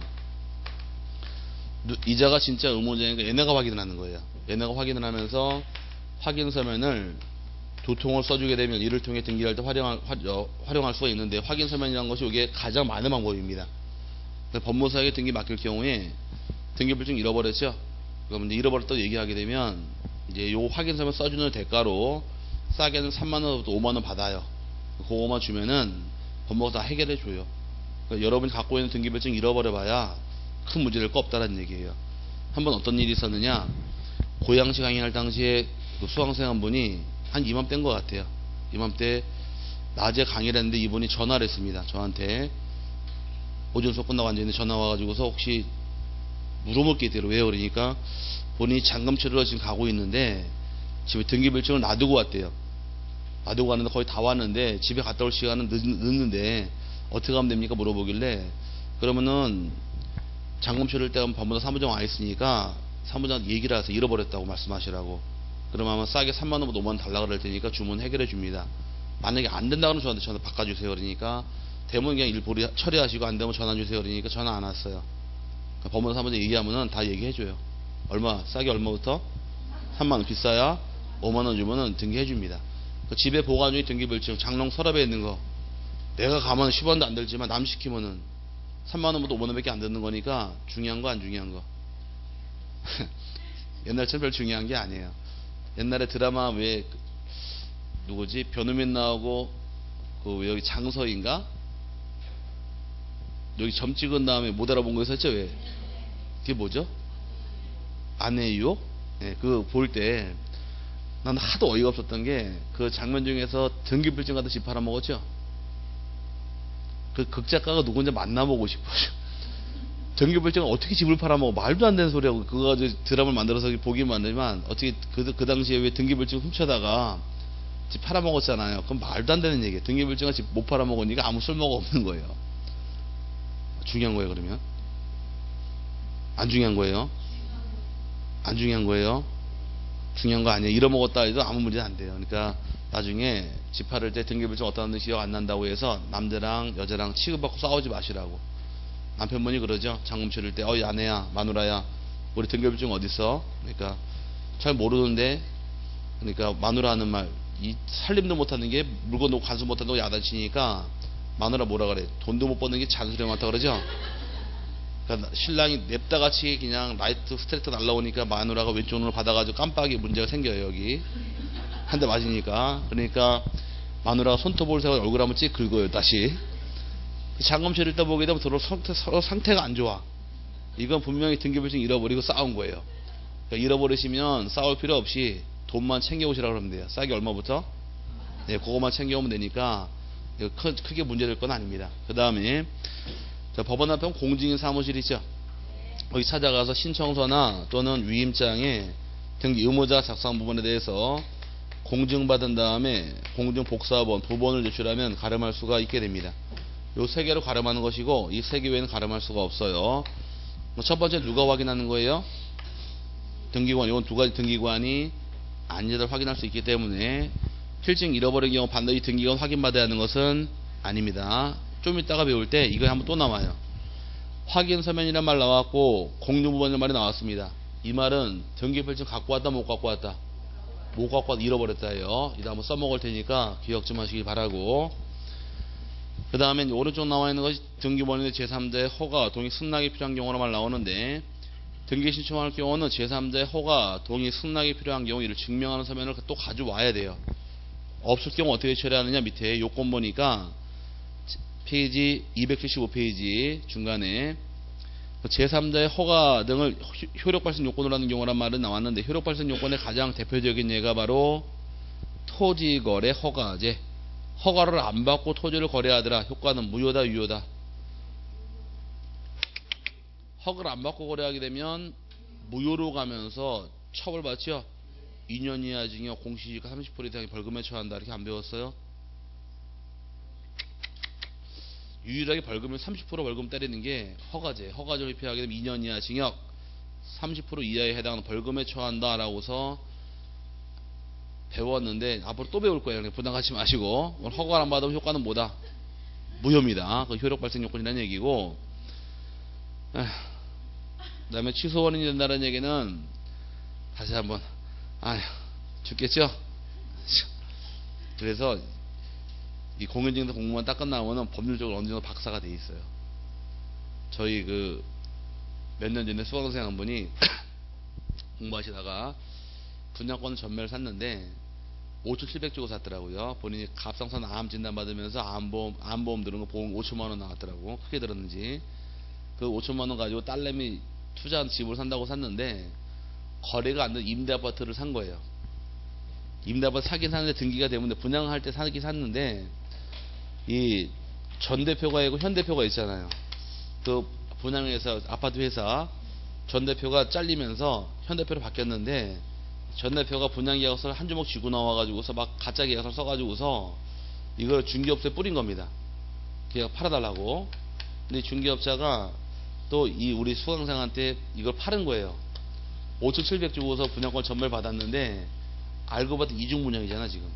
이자가 진짜 의무자니까 얘네가 확인을 하는 거예요. 얘네가 확인을 하면서 확인 서면을 두 통을 써주게 되면 이를 통해 등기할 때 활용할 수가 있는데 확인 서면이라는 것이 이게 가장 많은 방법입니다. 법무사에게 등기 맡길 경우에 등기불증 잃어버렸죠. 그럼 이제 잃어버렸다고 얘기하게 되면 이제 요 확인 서면 써주는 대가로 싸게는 3만원부터 5만원 받아요. 그거만 주면은 법무사가 다 해결해 줘요. 그러니까 여러분이 갖고 있는 등기불증 잃어버려봐야 큰 문제 될 거 없다는 얘기예요. 한번 어떤 일이 있었느냐, 고양시 강의할 당시에 그 수강생 한 분이 한 이맘때인 것 같아요. 이맘때 낮에 강의를 했는데 이분이 전화를 했습니다. 저한테 오전 수업 끝나고 앉아있는데 전화 와가지고서 혹시 물어볼 게 있대요. 왜요? 그러니까 본인이 잔금 치르러 지금 가고 있는데 집에 등기불증을 놔두고 왔대요. 놔두고 왔는데 거의 다 왔는데 집에 갔다 올 시간은 늦는데 어떻게 하면 됩니까? 물어보길래 그러면은 잔금 치를 때 법무사 사무장 와 있으니까 사무장 얘기를 해서 잃어버렸다고 말씀하시라고. 그러면 아마 싸게 3만원부터 5만원 달라고 그럴 테니까 주문 해결해 줍니다. 만약에 안 된다 그러면 저한테 전화 바꿔주세요. 그러니까 대부분 그냥 일 처리하시고 안 되면 전화 주세요. 그러니까 전화 안 왔어요. 그러니까 법무사 사무장 얘기하면은 다 얘기해줘요. 얼마, 싸게 얼마부터? 3만원 비싸야 5만원 주면은 등기해 줍니다. 그 집에 보관 중에 등기불증, 장롱 서랍에 있는 거 내가 가면 10원도 안 들지만 남 시키면은 3만원부터 5만원밖에 안 드는 거니까 중요한 거 안 중요한 거. 옛날처럼 별 중요한 게 아니에요. 옛날에 드라마 왜 누구지 변우민 나오고 그 여기 장서인가 여기 점 찍은 다음에 못 알아본 거 있었죠. 왜 그게 뭐죠? 아내의 유혹? 네, 그거 볼 때 난 하도 어이가 없었던 게 그 장면 중에서 등기불증 갖다 집 팔아먹었죠. 그 극작가가 누군지 만나보고 싶어요. 등기불증을 어떻게 집을 팔아먹어? 말도 안 되는 소리하고 그거 가지고 드라마를 만들어서 보기만 만들지만 어떻게 그 당시에 왜 등기불증 훔쳐다가 집 팔아먹었잖아요. 그건 말도 안 되는 얘기예요. 등기불증을 집 못 팔아먹으니까 아무 쓸모가 없는 거예요. 중요한 거예요. 그러면 안 중요한 거예요? 안 중요한 거예요? 중요한 거 아니에요. 잃어먹었다 해도 아무 문제 안 돼요. 그러니까 나중에 집 팔을 때 등기불증 어떤 데 기억 안 난다고 해서 남자랑 여자랑 취급받고 싸우지 마시라고. 남편분이 그러죠. 잔금 치를 때 아내야 마누라야 우리 등기불증 어딨어? 그러니까 잘 모르는데 그러니까 마누라 하는 말 이 살림도 못하는 게 물건 놓고 간수 못한다고 야단치니까 마누라 뭐라 그래? 돈도 못 버는 게 잔소리 많다 그러죠. 그러니까 신랑이 냅다같이 그냥 라이트 스트레이트 날라오니까 마누라가 왼쪽 눈을 받아가지고 깜빡이 문제가 생겨요. 여기 한 대 맞으니까. 그러니까 마누라가 손톱을 세워 얼굴 한번 찍 긁어요. 다시 잔금 치를 때 보게 되면 서로 상태가 안 좋아. 이건 분명히 등기불증 잃어버리고 싸운 거예요. 그러니까 잃어버리시면 싸울 필요 없이 돈만 챙겨오시라고 그러면 돼요. 싸게 얼마부터? 네, 그거만 챙겨오면 되니까 크게 문제될 건 아닙니다. 그 다음에 법원 앞에 공증인 사무실 있죠. 거기 찾아가서 신청서나 또는 위임장에 등기 의무자 작성 부분에 대해서 공증받은 다음에 공증 복사본, 부본을 제출하면 가름할 수가 있게 됩니다. 요 세 개로 가름하는 것이고 이 세 개 외에는 가름할 수가 없어요. 첫 번째 누가 확인하는 거예요? 등기관. 이건 두 가지 등기관이 아닌지를 확인할 수 있기 때문에 필증 잃어버린 경우 반드시 등기관 확인받아야 하는 것은 아닙니다. 좀 이따가 배울 때 이거 한번 또 나와요. 확인 서면이란 말 나왔고 공증부본이라는 말이 나왔습니다. 이 말은 등기필증 갖고 왔다 못 갖고 왔다? 못 갖고 왔다 잃어버렸다 해요. 이따 한번 써먹을 테니까 기억 좀 하시기 바라고. 그 다음에 오른쪽 나와 있는 것이 등기본인의 제3자의 허가, 동의, 승낙이 필요한 경우로 말 나오는데 등기 신청할 경우는 제3자의 허가, 동의, 승낙이 필요한 경우 이를 증명하는 서면을 또 가져와야 돼요. 없을 경우 어떻게 처리하느냐 밑에 요건 보니까 페이지 275페이지 중간에 제3자의 허가 등을 효력 발생 요건으로 하는 경우란 말은 나왔는데, 효력 발생 요건의 가장 대표적인 예가 바로 토지거래 허가제. 허가를 안 받고 토지를 거래하더라. 효과는 무효다, 유효다? 허가를 안 받고 거래하게 되면 무효로 가면서 처벌받죠. 2년 이하 징역, 공시지가 30% 이상의 벌금에 처한다. 이렇게 안 배웠어요? 유일하게 벌금을 30% 벌금 때리는 게 허가제. 허가제를 피하게 되면 2년 이하 징역, 30% 이하에 해당하는 벌금에 처한다 라고서 배웠는데, 앞으로 또 배울 거예요. 부담 갖지 마시고. 허가를 안 받으면 효과는 뭐다? 무효입니다. 그 효력 발생 요건이라는 얘기고, 그 다음에 취소 원인이 된다는 얘기는 다시 한번 죽겠죠? 그래서 이 공인중개사 공무원 딱 끝나면은 법률적으로 어느 정도 박사가 돼 있어요. 저희 몇 년 전에 수강생 한 분이 공부하시다가 분양권을 전매를 샀는데 5,700 주고 샀더라고요. 본인이 갑상선 암 진단 받으면서 암보험 들은 거 보험 5천만원 나왔더라고. 크게 들었는지. 그 5천만원 가지고 딸내미 투자한 집을 산다고 샀는데, 거래가 안 된 임대 아파트를 산 거예요. 임대 아파트 사긴 샀는데 등기가 되는데, 분양할 때 사긴 샀는데, 이 전 대표가 있고 현 대표가 있잖아요. 그 분양회사, 아파트 회사 전 대표가 잘리면서 현 대표로 바뀌었는데, 전 대표가 분양 계약서를 한 주먹 쥐고 나와가지고서 막 가짜 계약서를 써가지고서 이걸 중개업소에 뿌린 겁니다. 계약 팔아달라고. 근데 중개업자가 또 이 우리 수강생한테 이걸 팔은 거예요. 5,700 주고서 분양권 전매를 받았는데, 알고 봤더니 이중분양이잖아 지금.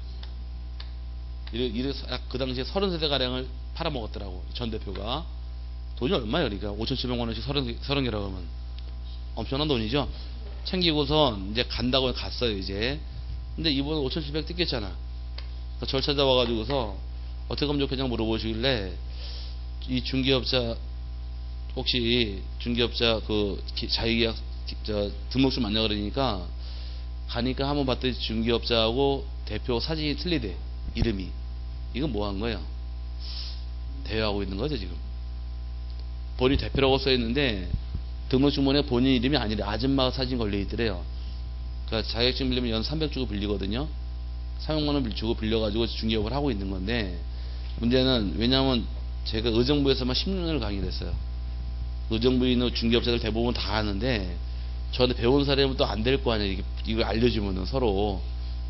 그 당시에 30세대가량을 팔아먹었더라고 전 대표가. 돈이 얼마예요? 그러니까 5,700만원씩 30개라고 하면 엄청난 돈이죠. 챙기고선 이제 간다고 갔어요 이제. 근데 이번에 5,700 뜯겼잖아. 절 찾아와가지고서 어떻게 하면 좋겠냐고 물어보시길래, 이 중개업자 혹시 중개업자 자유계약 등록증 맞냐 그러니까, 가니까 한번 봤더니 중개업자하고 대표 사진이 틀리대. 이름이. 이건 뭐 한 거예요? 대여하고 있는 거죠 지금. 본인 대표라고 써있는데 등록증본에 본인 이름이 아니래. 아줌마 사진 걸려있더래요. 그러니까 자격증 빌리면 연 300 주고 빌리거든요. 300만원 주고 빌려가지고 중개업을 하고 있는 건데, 문제는 왜냐면 제가 의정부에서만 16년을 강의를 했어요. 의정부에 있는 중개업자들 대부분 다 아는데, 저한테 배운 사람은 또 안 될 거 아니에요. 이걸 알려주면은 서로.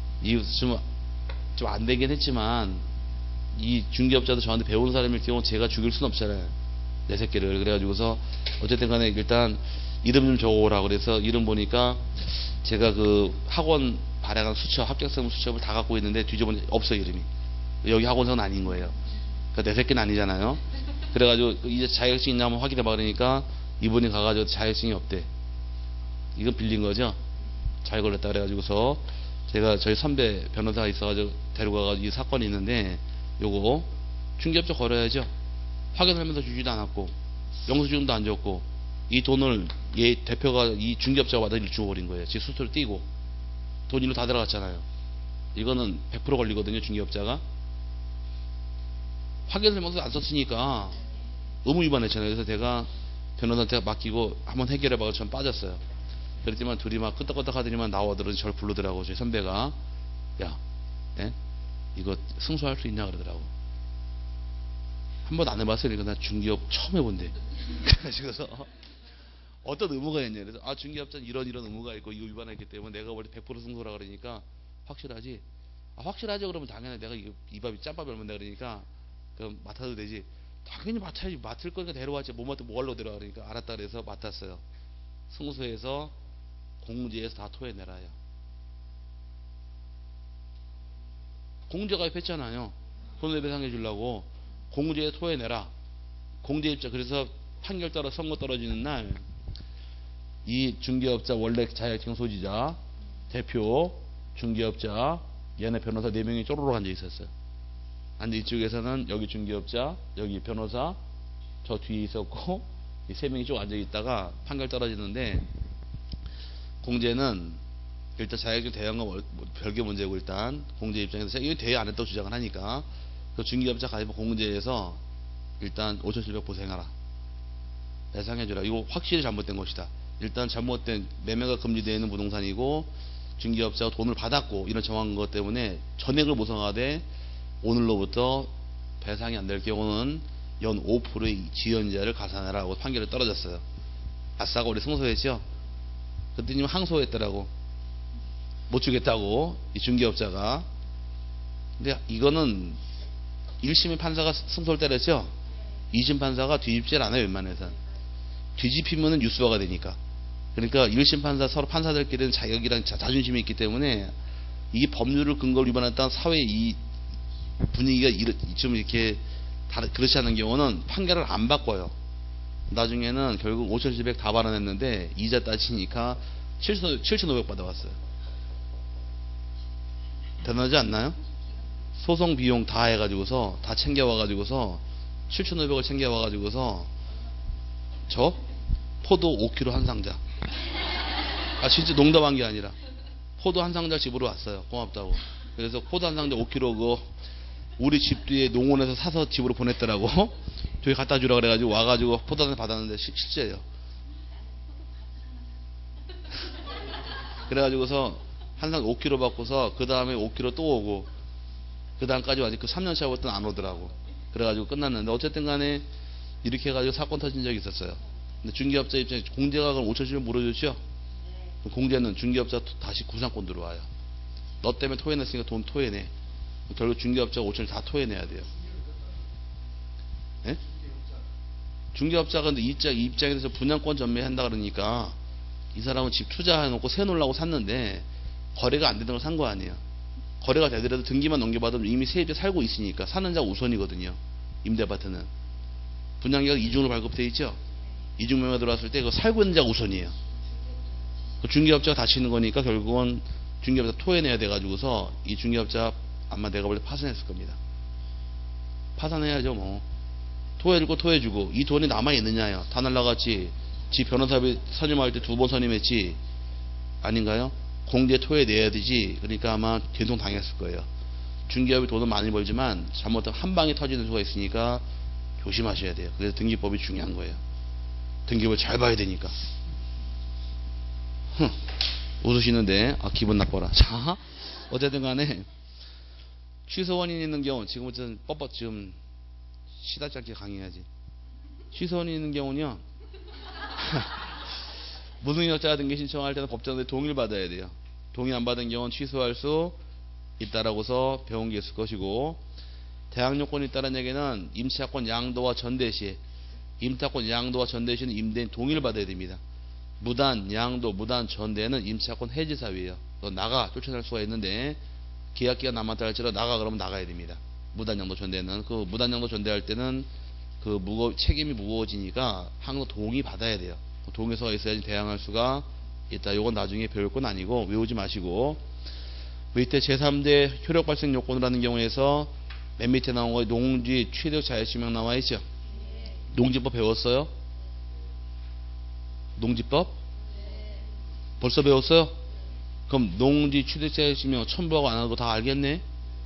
좀 안 되긴 했지만, 이 중개업자도 저한테 배운 사람일 경우 제가 죽일 순 없잖아요. 내 새끼를. 그래가지고서 어쨌든 간에 일단 이름 좀 적어오라 그래서 이름 보니까 제가 학원 발행한 합격성 수첩을 다 갖고 있는데 뒤져보니 없어요 이름이. 여기 학원생은 아닌 거예요. 그러니까 내 새끼는 아니잖아요. 그래가지고 이제 자격증 있나 한번 확인해봐 그러니까 이분이 가가지고 자격증이 없대. 이건 빌린 거죠. 잘 걸렸다 그래가지고서 제가 저희 선배 변호사가 있어가지고 데려가가지고 이 사건이 있는데, 요거 중개업자 걸어야죠. 확인하면서 주지도 않았고 영수증도 안 줬고, 이 돈을 얘 대표가 이 중개업자가 받아 일을 주워버린 거예요. 지 수수료 띄고 돈 일로 다 들어갔잖아요. 이거는 100% 걸리거든요. 중개업자가 확인 설명서 안 썼으니까 의무 위반했잖아요. 그래서 제가 변호사한테 맡기고 한번 해결해봐서 전 빠졌어요. 그랬지만 둘이 막 끄떡끄떡 하더니만 나오더라도 저를 부르더라고. 저희 선배가, 야, 이거 승소할 수 있냐 그러더라고. 한 번도 안 해봤어요. 그러니까 나 중개업 처음 해본대. 그래가지고서 어떤 의무가 있냐. 그래서 중개업자는 이런 의무가 있고 이거 위반했기 때문에 내가 원래 100% 승소라 그러니까 확실하지? 확실하죠. 그러면 당연히 내가 이 밥이 짬밥이 얼마나 그러니까 그럼 맡아도 되지. 당연히 맡아야지. 맡을 거니까 데려왔지. 못 맡으면 뭐 하려고 데려와 그러니까 알았다 그래서 맡았어요. 승소해서 공제에서 다 토해내라요. 공제 가입했잖아요. 손해배상해 주려고. 공제에 토해내라. 공제입자. 그래서 판결 따라 선고 떨어지는 날 이 중개업자 원래 자격증 소지자 대표 중개업자 얘네 변호사 4명이 쪼로록 앉아 있었어요. 앉아 이쪽에서는 여기 중개업자 여기 변호사 저 뒤에 있었고 이 3명이 쭉 앉아 있다가 판결 떨어지는데, 공제는 일단 자격증 대여한 건 별개 문제고, 일단 공제 입장에서 이거 대여 안 했다고 주장을 하니까 그 중개업자 가입 공제에서 일단 5,700 보상하라. 배상해주라. 이거 확실히 잘못된 것이다. 일단 잘못된 매매가 금지되어 있는 부동산이고 중개업자가 돈을 받았고 이런 정황인 것 때문에 전액을 보상하되 오늘로부터 배상이 안 될 경우는 연 5%의 지연자를 가산하라고 판결이 떨어졌어요. 아싸가 우리 승소했죠. 그랬더니 항소했더라고. 못 주겠다고 이 중개업자가. 근데 이거는 1심의 판사가 승소를 때렸죠. 2심 판사가 뒤집질 않아요. 웬만해선 뒤집히면은 뉴스화가 되니까. 그러니까 1심 판사 서로 판사들끼리는 자격이랑 자존심이 있기 때문에 이게 법률을 근거로 위반했던 사회의 이 분위기가 좀 이렇게 그렇지 않은 경우는 판결을 안 바꿔요. 나중에는 결국 5,700 다 발언했는데 이자 따지니까 7,500 받아왔어요. 대단하지 않나요? 소송 비용 다 해가지고서 다 챙겨와가지고서 7,500을 챙겨와가지고서 저 포도 5kg 한 상자. 아 진짜 농담한 게 아니라 포도 한 상자 집으로 왔어요. 고맙다고. 그래서 포도 한 상자 5kg 그거 우리 집 뒤에 농원에서 사서 집으로 보냈더라고. 저기 갖다 주라 그래가지고 와가지고 포도 한 상자 받았는데 실제예요. 그래가지고서 한 상자 5kg 받고서 그 다음에 5kg 또 오고 그 다음까지 아직 그 3년차부터는 안 오더라고. 그래가지고 끝났는데 어쨌든 간에 이렇게 해가지고 사건 터진 적이 있었어요. 근데 중개업자 입장에 공제가 그럼 5,700 물어주죠? 공제는 중개업자 다시 구상권 들어와요. 너 때문에 토해냈으니까 돈 토해내. 결국 중개업자가 5,000을 다 토해내야 돼요. 예? 중개업자가 근데 이 입장에 대해서 분양권 전매한다 그러니까 이 사람은 집 투자해놓고 새 놓으려고 샀는데 거래가 안 되는 걸 산 거 아니에요. 거래가 되더라도 등기만 넘겨받으면 이미 세입에 살고 있으니까 사는 자가 우선이거든요. 임대아파트는 분양계약 이중으로 발급되어 있죠. 이중매매가 들어왔을 때 그 살고 있는 자가 우선이에요. 그 중개업자가 다치는 거니까 결국은 중개업자 토해내야 돼가지고서 이 중개업자 아마 내가 볼 때 파산했을 겁니다. 파산해야죠 뭐. 토해주고 토해주고 이 돈이 남아있느냐요. 다 날라갔지. 지 변호사비 선임할 때 2번 선임했지 아닌가요? 공제 토해내야 되지. 그러니까 아마 된통 당했을 거예요. 중개업이 돈을 많이 벌지만 잘못하면 한 방에 터지는 수가 있으니까 조심하셔야 돼요. 그래서 등기법이 중요한 거예요. 등기법을 잘 봐야 되니까. 웃으시는데 기분 나빠라. 자 어쨌든 간에 취소 원인이 있는 경우 지금부터 뻣뻣 지금 시달지 않게 강의해야지. 취소 원인이 있는 경우는요 무등록자 등기 신청할 때는 법정에 동의를 받아야 돼요. 동의 안 받은 경우는 취소할 수 있다라고서 배운 게 있을 것이고, 대항 요건이 있다는 얘기는 임차권 양도와 전대 시, 임차권 양도와 전대 시는 임대인 동의를 받아야 됩니다. 무단 양도, 무단 전대는 임차권 해지 사유예요. 너 나가 쫓아낼 수가 있는데 계약기간 남았다 할지라도 나가 그러면 나가야 됩니다. 무단 양도 전대는 그 무단 양도 전대할 때는 그 책임이 무거워지니까 항상 동의 받아야 돼요. 동의서가 있어야지 대항할 수가 있다. 요건 나중에 배울 건 아니고 외우지 마시고, 밑에 제3대 효력 발생 요건을 하는 경우에서 맨 밑에 나온 거 농지 취득 자유시명 나와 있죠. 농지법 배웠어요? 농지법? 벌써 배웠어요? 그럼 농지 취득 자유시명 첨부하고 안 하고 다 알겠네?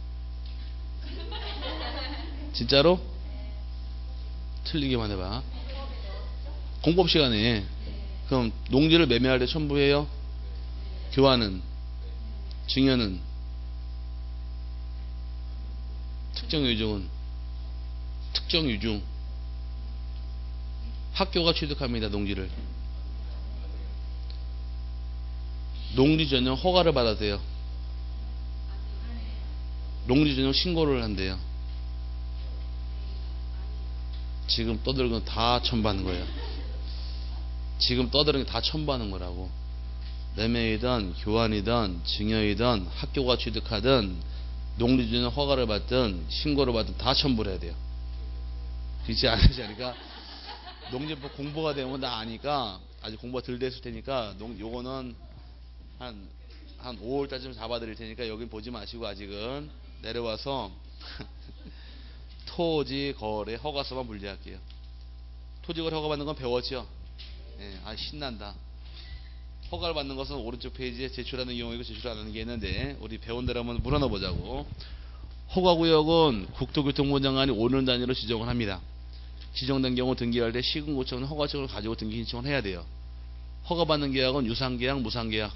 진짜로? 틀리기만 해봐. 공법 시간에. 그럼 농지를 매매할 때 첨부해요? 교환은? 증여는? 특정유중은? 특정유중. 학교가 취득합니다. 농지를. 농지 전용 허가를 받아야 돼요. 농지 전용 신고를 한대요. 지금 떠드는 건 다 첨부하는 거예요. 지금 떠드는 게 다 첨부하는 거라고. 매매이든 교환이든 증여이든 학교가 취득하든 농지 전용 허가를 받든 신고를 받든 다 첨부를 해야 돼요. 그렇지 않으니까 농지법 공부가 되면 나 아니까 아직 공부가 덜 됐을 테니까 요거는 한 5월달쯤 잡아드릴 테니까 여긴 보지 마시고 아직은 내려와서 토지 거래 허가서만 분리할게요. 토지 거래 허가 받는 건 배웠죠? 예, 신난다. 허가를 받는 것은 오른쪽 페이지에 제출하는 경우이고 제출 안 하는 게 있는데 우리 배운 대로 한번 물어넣어 보자고. 허가구역은 국토교통부 장관이 5년 단위로 지정을 합니다. 지정된 경우 등기할 때 시군구청은 허가증을 가지고 등기 신청을 해야 돼요. 허가받는 계약은 유상계약, 무상계약.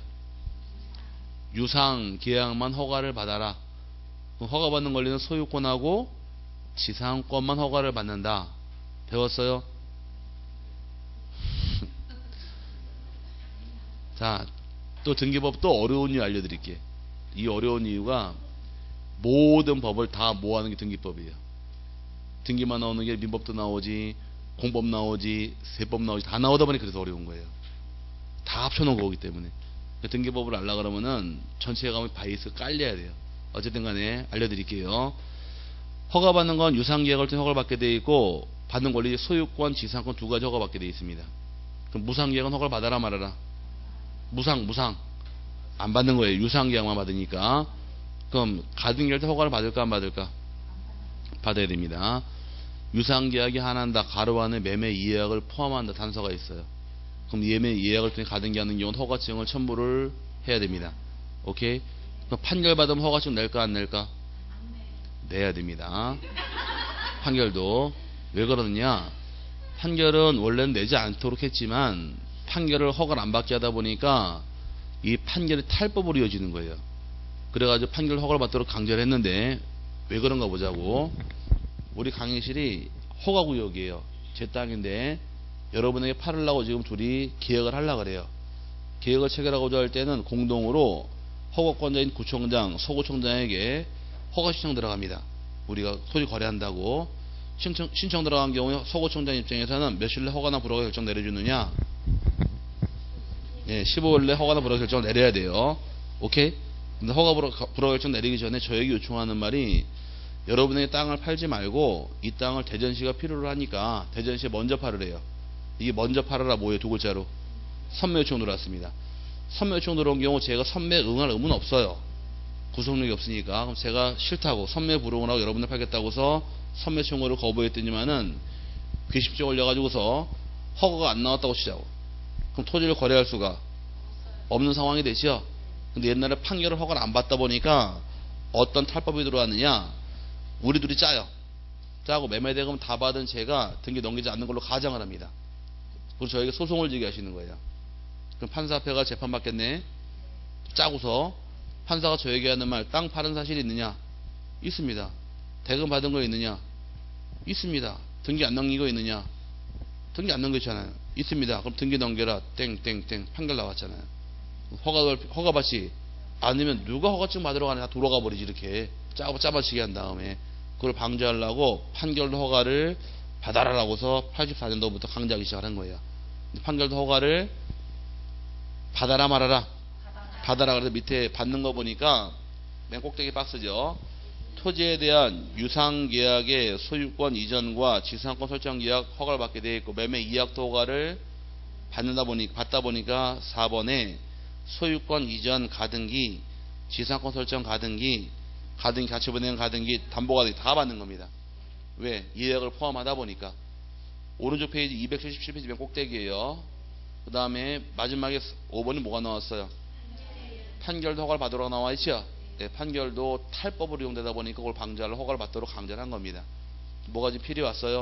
유상계약만 허가를 받아라. 그럼 허가받는 권리는 소유권하고 지상권만 허가를 받는다. 배웠어요? 자, 또 등기법 또 어려운 이유 알려드릴게요. 이 어려운 이유가 모든 법을 다 모아놓은 게 등기법이에요. 등기만 나오는 게 민법도 나오지, 공법 나오지, 세법 나오지, 다 나오다 보니 그래서 어려운 거예요. 다 합쳐놓은 거기 때문에. 등기법을 알라 그러면은 전체에 가면 바이스 깔려야 돼요. 어쨌든 간에 알려드릴게요. 허가받는 건 유상계약을 통해 허가를 받게 되어 있고, 받는 권리 소유권, 지상권 두 가지 허가받게 되어 있습니다. 그럼 무상계약은 허가를 받아라 말아라? 무상 안 받는 거예요. 유상계약만 받으니까. 그럼 가등기할 때 허가를 받을까 안 받을까? 받아야 됩니다. 유상계약이 하나한다. 가로 안에 매매 이해약을 포함한다. 단서가 있어요. 그럼 매매 이해약을 통해 가등기하는 경우는 허가증을 첨부를 해야 됩니다. 오케이? 그럼 판결 받으면 허가증 낼까 안 낼까? 내야 됩니다. 판결도. 왜 그러느냐? 판결은 원래는 내지 않도록 했지만 판결을 허가를 안 받게 하다 보니까 이 판결이 탈법으로 이어지는 거예요. 그래가지고 판결 허가를 받도록 강제를 했는데 왜 그런가 보자고. 우리 강의실이 허가구역이에요. 제 땅인데 여러분에게 팔으려고 지금 둘이 계약을 하려고 그래요. 계약을 체결하고자 할 때는 공동으로 허가권자인 구청장, 서구청장에게 허가 신청 들어갑니다. 우리가 토지 거래한다고 신청 들어간 경우에 서구청장 입장에서는 며칠 내 허가나 불허가 결정 내려주느냐? 예, 15일 내 허가나 불허 결정을 내려야 돼요. 오케이? 근데 허가 불허 결정 내리기 전에 저에게 요청하는 말이 여러분의 땅을 팔지 말고 이 땅을 대전시가 필요로 하니까 대전시에 먼저 팔으래요. 이게 먼저 팔아라 뭐예요? 두 글자로 선매 요청 들어왔습니다. 선매 요청 들어온 경우 제가 선매 응할 의무는 없어요. 구속력이 없으니까. 그럼 제가 싫다고 선매 불응을 하고 여러분들 팔겠다고서 선매 청구를 거부했더니만은 괘씸죄 걸려가지고서 허가가 안 나왔다고 치자고. 그럼 토지를 거래할 수가 없는 상황이 되죠. 근데 옛날에 판결을 허가를 안 받다 보니까 어떤 탈법이 들어왔느냐? 우리 둘이 짜고 매매대금 다 받은 제가 등기 넘기지 않는 걸로 가정을 합니다. 그리고 저에게 소송을 제기하시는 거예요. 그럼 판사 앞에가 재판 받겠네. 짜고서 판사가 저에게 하는 말, 땅 파는 사실이 있느냐? 있습니다. 대금 받은 거 있느냐? 있습니다. 등기 안 넘긴 거 있느냐? 등기 안 넘겼잖아요. 있습니다. 그럼 등기 넘겨라. 땡땡땡 판결 나왔잖아요. 허가 받지 않으면 누가 허가증 받으러 가냐? 다 돌아가 버리지. 이렇게 짜맞추게 한 다음에 그걸 방지하려고 판결도 허가를 받아라라고서 84년도부터 강제하기 시작한 거예요. 판결도 허가를 받아라 말아라? 받아라. 그래서 밑에 받는 거 보니까 맨 꼭대기 박스죠. 토지에 대한 유상계약의 소유권 이전과 지상권 설정 계약 허가를 받게 되어 있고 매매 이약도 허가를 받다 보니까 4번에 소유권 이전 가등기, 지상권 설정 가등기, 같이 보내는 가등기, 담보가등기 다 받는 겁니다. 왜? 이해약을 포함하다 보니까. 오른쪽 페이지 277페이지 맨 꼭대기에요. 그 다음에 마지막에 5번이 뭐가 나왔어요? 판결도 허가를 받으러 나와 있죠. 네, 판결도 탈법으로 이용되다 보니까 그걸 방지하려고 허가를 받도록 강제를 한 겁니다. 뭐가 지금 필요 왔어요?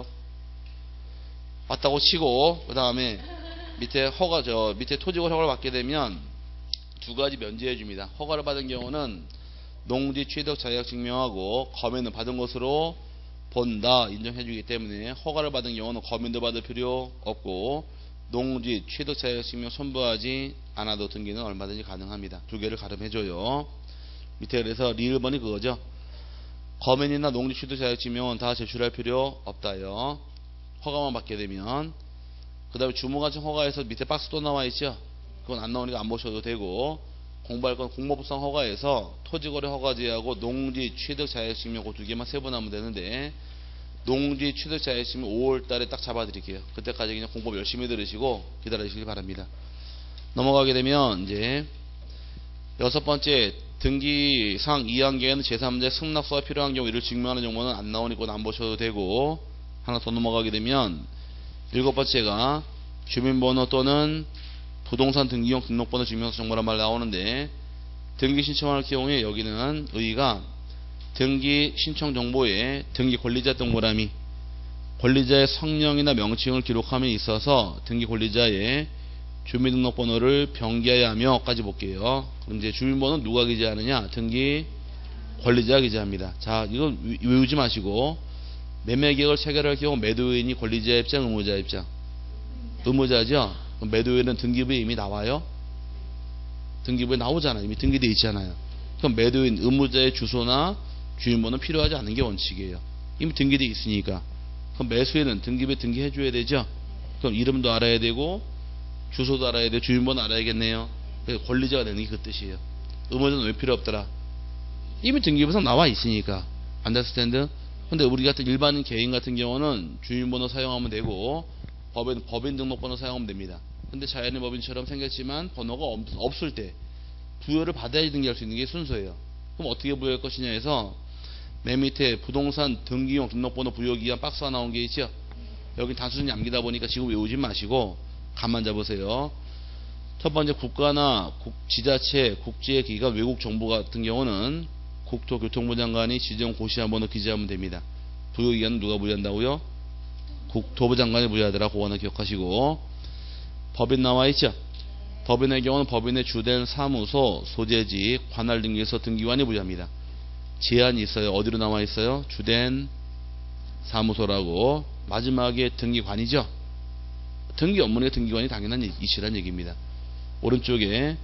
왔다고 치고 그 다음에 밑에 밑에 토지권 허가를 받게 되면 두 가지 면제해 줍니다. 허가를 받은 경우는 농지 취득 자격 증명하고 검인을 받은 것으로 본다 인정해 주기 때문에 허가를 받은 경우는 검인도 받을 필요 없고 농지 취득 자격 증명 첨부하지 않아도 등기는 얼마든지 가능합니다. 두 개를 가름해 줘요. 밑에 그래서 리을번이 그거죠. 검인이나 농지 취득 자격 증명은 다 제출할 필요 없다요. 허가만 받게 되면. 그 다음에 주무관청 허가에서 밑에 박스 또 나와 있죠. 그건 안 나오니까 안 보셔도 되고, 공부할 건 공모부상 허가에서 토지거래 허가제하고 농지 취득 자격증명 그 두 개만 세분하면 되는데, 농지 취득 자격증명 5월달에 딱 잡아드릴게요. 그때까지 그냥 공부 열심히 들으시고 기다리시길 바랍니다. 넘어가게 되면 이제 여섯 번째, 등기상 2항계에는 제3자 승낙서가 필요한 경우 이를 증명하는 정보는 안 나오니까 안 보셔도 되고, 하나 더 넘어가게 되면 일곱 번째가 주민번호 또는 부동산 등기용 등록번호 증명서 정보란 말 나오는데, 등기 신청할 경우에 여기는 의의가 등기 신청 정보에 등기 권리자 동그라미, 권리자의 성명이나 명칭을 기록함에 있어서 등기 권리자의 주민등록번호를 병기해야 하며까지 볼게요. 그럼 이제 주민번호는 누가 기재하느냐? 등기 권리자가 기재합니다. 자, 이건 외우지 마시고 매매계약을 체결할 경우 매도인이 권리자 입장, 의무자 입장. 의무자죠? 그럼 매도인은 등기부에 이미 나와요? 등기부에 나오잖아요. 이미 등기되어 있잖아요. 그럼 매도인, 의무자의 주소나 주민번호는 필요하지 않은 게 원칙이에요. 이미 등기되어 있으니까. 그럼 매수인은 등기부에 등기해줘야 되죠? 그럼 이름도 알아야 되고 주소도 알아야 되고 주민번호 알아야겠네요. 권리자가 되는 게 그 뜻이에요. 의무자는 왜 필요 없더라? 이미 등기부에서 나와 있으니까. 안더스탠드? 근데 우리 같은 일반인 개인 같은 경우는 주민번호 사용하면 되고 법인 등록번호 사용하면 됩니다. 근데 자연의 법인처럼 생겼지만 번호가 없을 때 부여를 받아야 등기할 수 있는 게 순서예요. 그럼 어떻게 부여할 것이냐 해서 맨 밑에 부동산 등기용 등록번호 부여기한 박스가 나온 게 있죠. 여기 단순히 암기다 보니까 지금 외우지 마시고 가만 잡으세요. 첫 번째 국가나 지자체, 국지의 기관, 외국 정부 같은 경우는 국토교통부 장관이 지정 고시한 번호 기재하면 됩니다. 부여기관은 누가 부여한다고요? 국토부 장관이 부여하더라. 그거는 기억하시고. 법인 나와 있죠. 법인의 경우는 법인의 주된 사무소, 소재지, 관할 등기에서 등기관이 부여합니다. 제한이 있어요. 어디로 나와 있어요? 주된 사무소라고. 마지막에 등기관이죠. 등기 업무의 등기관이 당연한 이치란 얘기입니다. 오른쪽에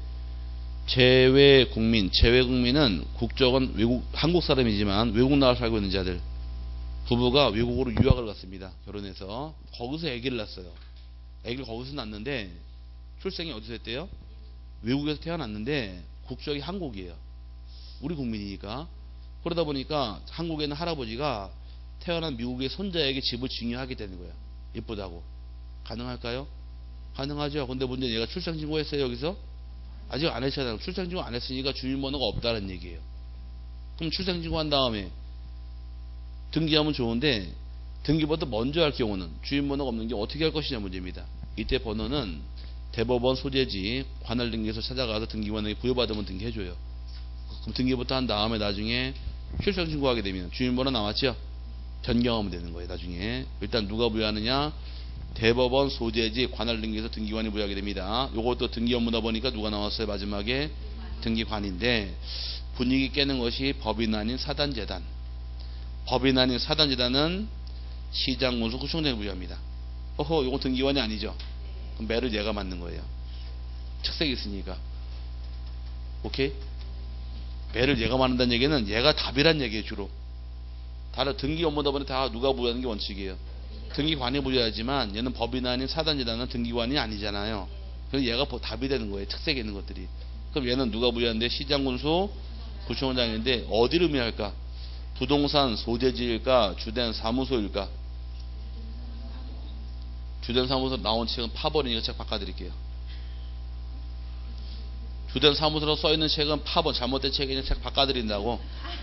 재외국민, 재외국민은 국적은 한국 사람이지만 외국 나라 살고 있는 자들. 부부가 외국으로 유학을 갔습니다. 결혼해서. 거기서 아기를 낳았어요. 아기를 거기서 낳는데 출생이 어디서 했대요? 외국에서 태어났는데 국적이 한국이에요. 우리 국민이니까. 그러다 보니까 한국에 있는 할아버지가 태어난 미국의 손자에게 집을 증여하게 되는 거예요. 예쁘다고. 가능할까요? 가능하죠. 근데 문제는 얘가 출생신고 했어요, 여기서? 아직 안 했잖아요. 출생신고 안 했으니까 주민번호가 없다는 얘기예요. 그럼 출생신고 한 다음에 등기하면 좋은데 등기보다 먼저 할 경우는 주민번호가 없는 게 어떻게 할 것이냐 문제입니다. 이때 번호는 대법원 소재지 관할 등기에서 찾아가서 등기번호에 부여받으면 등기해줘요. 그럼 등기부터 한 다음에 나중에 출생신고하게 되면 주민번호 나왔죠? 변경하면 되는 거예요. 나중에 일단 누가 부여하느냐? 대법원 소재지 관할 등기에서 등기관이 부여하게 됩니다. 요것도 등기 업무다 보니까 누가 나왔어요? 마지막에 등기관인데 분위기 깨는 것이 법인 아닌 사단재단. 법인 아닌 사단재단은 시장, 군수, 구청장이 부여합니다. 어허, 요거 등기관이 아니죠? 그럼 매를 얘가 맞는 거예요. 특색이 있으니까. 오케이? 매를 얘가 맞는다는 얘기는 얘가 답이란 얘기예요, 주로. 다른 등기 업무다 보니 다 누가 부여하는 게 원칙이에요. 등기관이 부여하지만 얘는 법인 아닌 사단재단은 등기관이 아니잖아요. 그래서 얘가 답이 되는 거예요. 특색이 있는 것들이. 그럼 얘는 누가 부여하는데 시장, 군수, 구청장인데 어디를 의미할까? 부동산 소재지일까? 주된 사무소일까? 주된 사무소 나온 책은 파벌이니까 책 바꿔드릴게요. 주된 사무소로 써있는 책은 파벌, 잘못된 책이니 책 바꿔드린다고.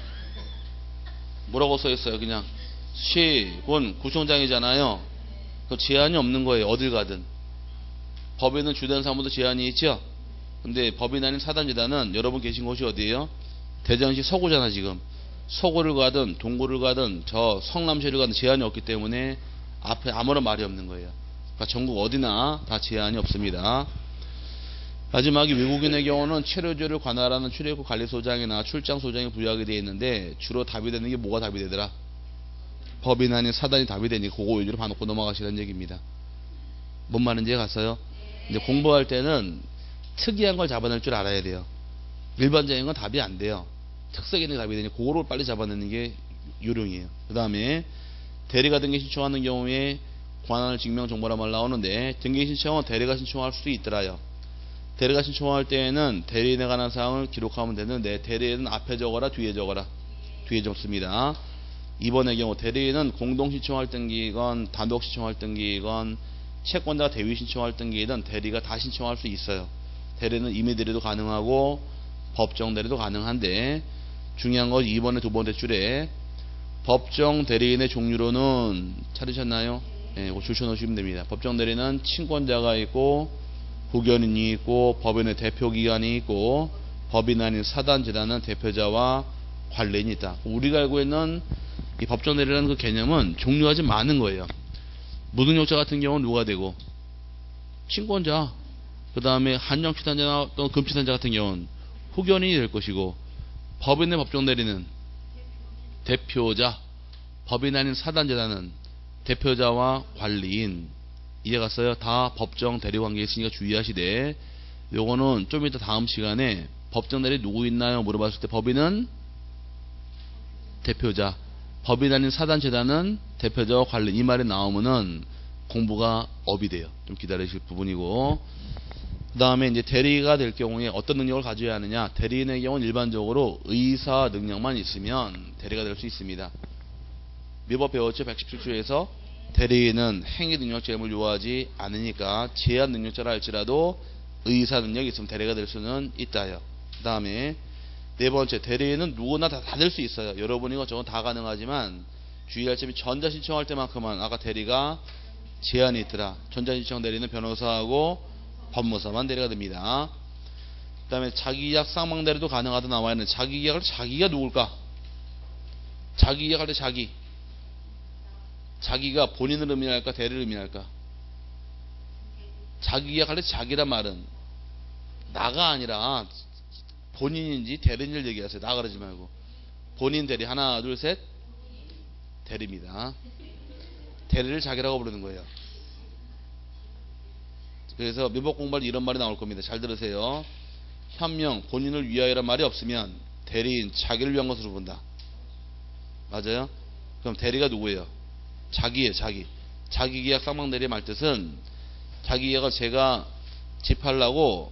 뭐라고 써있어요? 그냥 시, 군, 구청장이잖아요. 그 제한이 없는 거예요. 어딜 가든. 법에는 주된 사무소 제한이 있죠. 근데 법인 아닌 사단재단은 여러분 계신 곳이 어디예요? 대전시 서구잖아 지금. 서구를 가든 동구를 가든 저 성남시를 가든 제한이 없기 때문에 앞에 아무런 말이 없는 거예요. 그러니까 전국 어디나 다 제한이 없습니다. 마지막에 외국인의 경우는 체류지를 관할하는 출입국 관리소장이나 출장소장이 부여하게 되어 있는데 주로 답이 되는 게 뭐가 답이 되더라? 법인 아닌 사단이 답이 되니까 그거 위주로 봐놓고 넘어가시라는 얘기입니다. 뭔 말인지 갔어요? 이제 공부할 때는 특이한 걸 잡아낼 줄 알아야 돼요. 일반적인 건 답이 안 돼요. 특색 있는 게 답이 되니 그거를 빨리 잡아내는 게 요령이에요. 그 다음에 대리가 등기 신청하는 경우에 관할 증명 정보란 말 나오는데 등기 신청은 대리가 신청할 수도 있더라요. 대리가 신청할 때에는 대리인에 관한 사항을 기록하면 되는데 대리인은 앞에 적어라 뒤에 적어라. 뒤에 적습니다. 이번의 경우 대리인은 공동 신청할 등기건 단독 신청할 등기건 채권자가 대위 신청할 등기든 대리가 다 신청할 수 있어요. 대리는 임의 대리도 가능하고 법정 대리도 가능한데 중요한 건 2번에 두 번째 줄에 법정 대리인의 종류로는 찾으셨나요? 네, 이거 줄쳐 놓으시면 됩니다. 법정 대리는 친권자가 있고 후견인이 있고 법인의 대표기관이 있고 법인 아닌 사단재단은 대표자와 관리인이 있다. 우리가 알고 있는 이 법정 대리라는 그 개념은 종류가 좀 많은 거예요. 무능력자 같은 경우는 누가 되고? 친권자. 그 다음에 한정치산자나 또는 금치산자 같은 경우는 후견인이 될 것이고, 법인의 법정 대리는 대표자, 법인 아닌 사단재단은 대표자와 관리인. 이해갔어요? 다 법정 대리 관계에 있으니까 주의하시되, 요거는 좀 이따 다음 시간에 법정 대리 누구 있나요? 물어봤을 때 법인은 대표자, 법인 아닌 사단재단은 대표자와 관리인. 이 말이 나오면은 공부가 업이 돼요. 좀 기다리실 부분이고, 그 다음에 이제 대리가 될 경우에 어떤 능력을 가져야 하느냐. 대리인의 경우는 일반적으로 의사 능력만 있으면 대리가 될 수 있습니다. 미법 배웠죠? 117조에서 대리인은 행위 능력 제한을 요하지 않으니까 제한 능력자라 할지라도 의사 능력이 있으면 대리가 될 수는 있다요. 그 다음에 네 번째, 대리인은 누구나 다 될 수 있어요. 여러분이 저건 다 가능하지만 주의할 점이 전자신청할 때만큼은 아까 대리가 제한이 있더라. 전자신청 대리는 변호사하고 법무사만 대리가 됩니다. 그 다음에 자기계약 쌍방 대리도 가능하다 나와 있는 자기계약을 자기가 누굴까? 자기계약할 때 자기가 본인을 의미할까? 대리를 의미할까? 자기계약할 때 자기란 말은 나가 아니라 본인인지 대리인을 얘기하세요. 나 그러지 말고 본인 대리. 하나 둘 셋. 대리입니다. 대리를 자기라고 부르는 거예요. 그래서 민법 공부할 때 이런 말이 나올 겁니다. 잘 들으세요. 현명 본인을 위하여란 말이 없으면 대리인 자기를 위한 것으로 본다. 맞아요? 그럼 대리가 누구예요? 자기예요. 자기 계약 쌍방 대리의 말뜻은 자기 계약을 제가 집하려고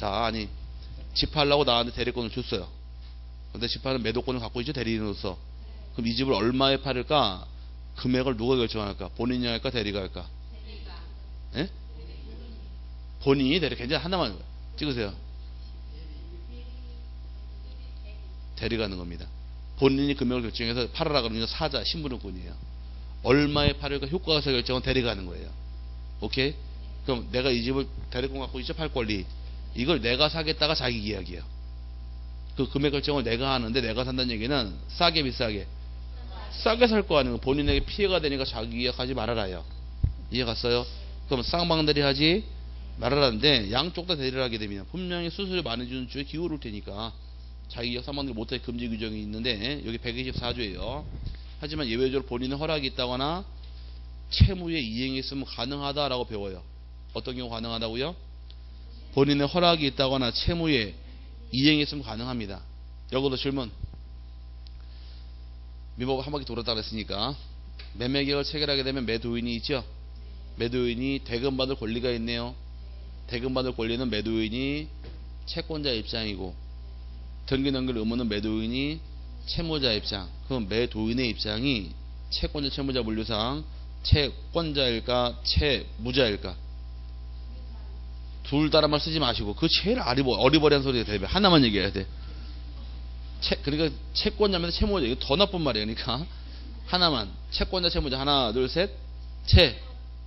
집하려고 나한테 대리권을 줬어요. 근데 집하는 매도권을 갖고 있죠. 대리인으로서. 그럼 이 집을 얼마에 팔을까? 금액을 누가 결정할까? 본인이 할까? 대리가 할까? 예? 본인이 대리. 괜찮아. 하나만 찍으세요. 대리가 하는 겁니다. 본인이 금액을 결정해서 팔아라 그러면 사자, 신분권이에요. 얼마에 팔을까 효과가서 결정은 대리가 하는 거예요. 오케이? 그럼 내가 이 집을 대리권 갖고 있죠. 팔 권리. 이걸 내가 사겠다가 자기 계약이에요. 그 금액 결정을 내가 하는데 내가 산다는 얘기는 싸게 비싸게? 싸게 살 거 아니에요. 본인에게 피해가 되니까 자기 계약하지 말아라요. 이해 갔어요? 그럼 쌍방대리 하지 말아라는데 양쪽 다 대리를 하게 되면 분명히 수수료 많이 주는 쪽에 기울을 테니까 자기 계약 쌍방대리 못하게 금지 규정이 있는데 여기 124조예요. 하지만 예외적으로 본인의 허락이 있다거나 채무에 이행이 있으면 가능하다라고 배워요. 어떤 경우 가능하다고요? 본인의 허락이 있다거나 채무에 이행이 있으면 가능합니다. 여기도 질문. 민법 한 바퀴 돌았다 그랬으니까 매매계약을 체결하게 되면 매도인이 있죠. 매도인이 대금받을 권리가 있네요. 대금받을 권리는 매도인이 채권자 입장이고 등기 넘길 의무는 매도인이 채무자 입장. 그럼 매도인의 입장이 채권자 채무자 분류상 채권자일까 채무자일까? 둘 다란 말 쓰지 마시고 그 제일 어리버리한 소리가 대비 하나만 얘기해야 돼. 그러니까 채권자면서 채무자 이거 더 나쁜 말이에요. 그러니까 하나만 채권자 채무자 하나 둘 셋 채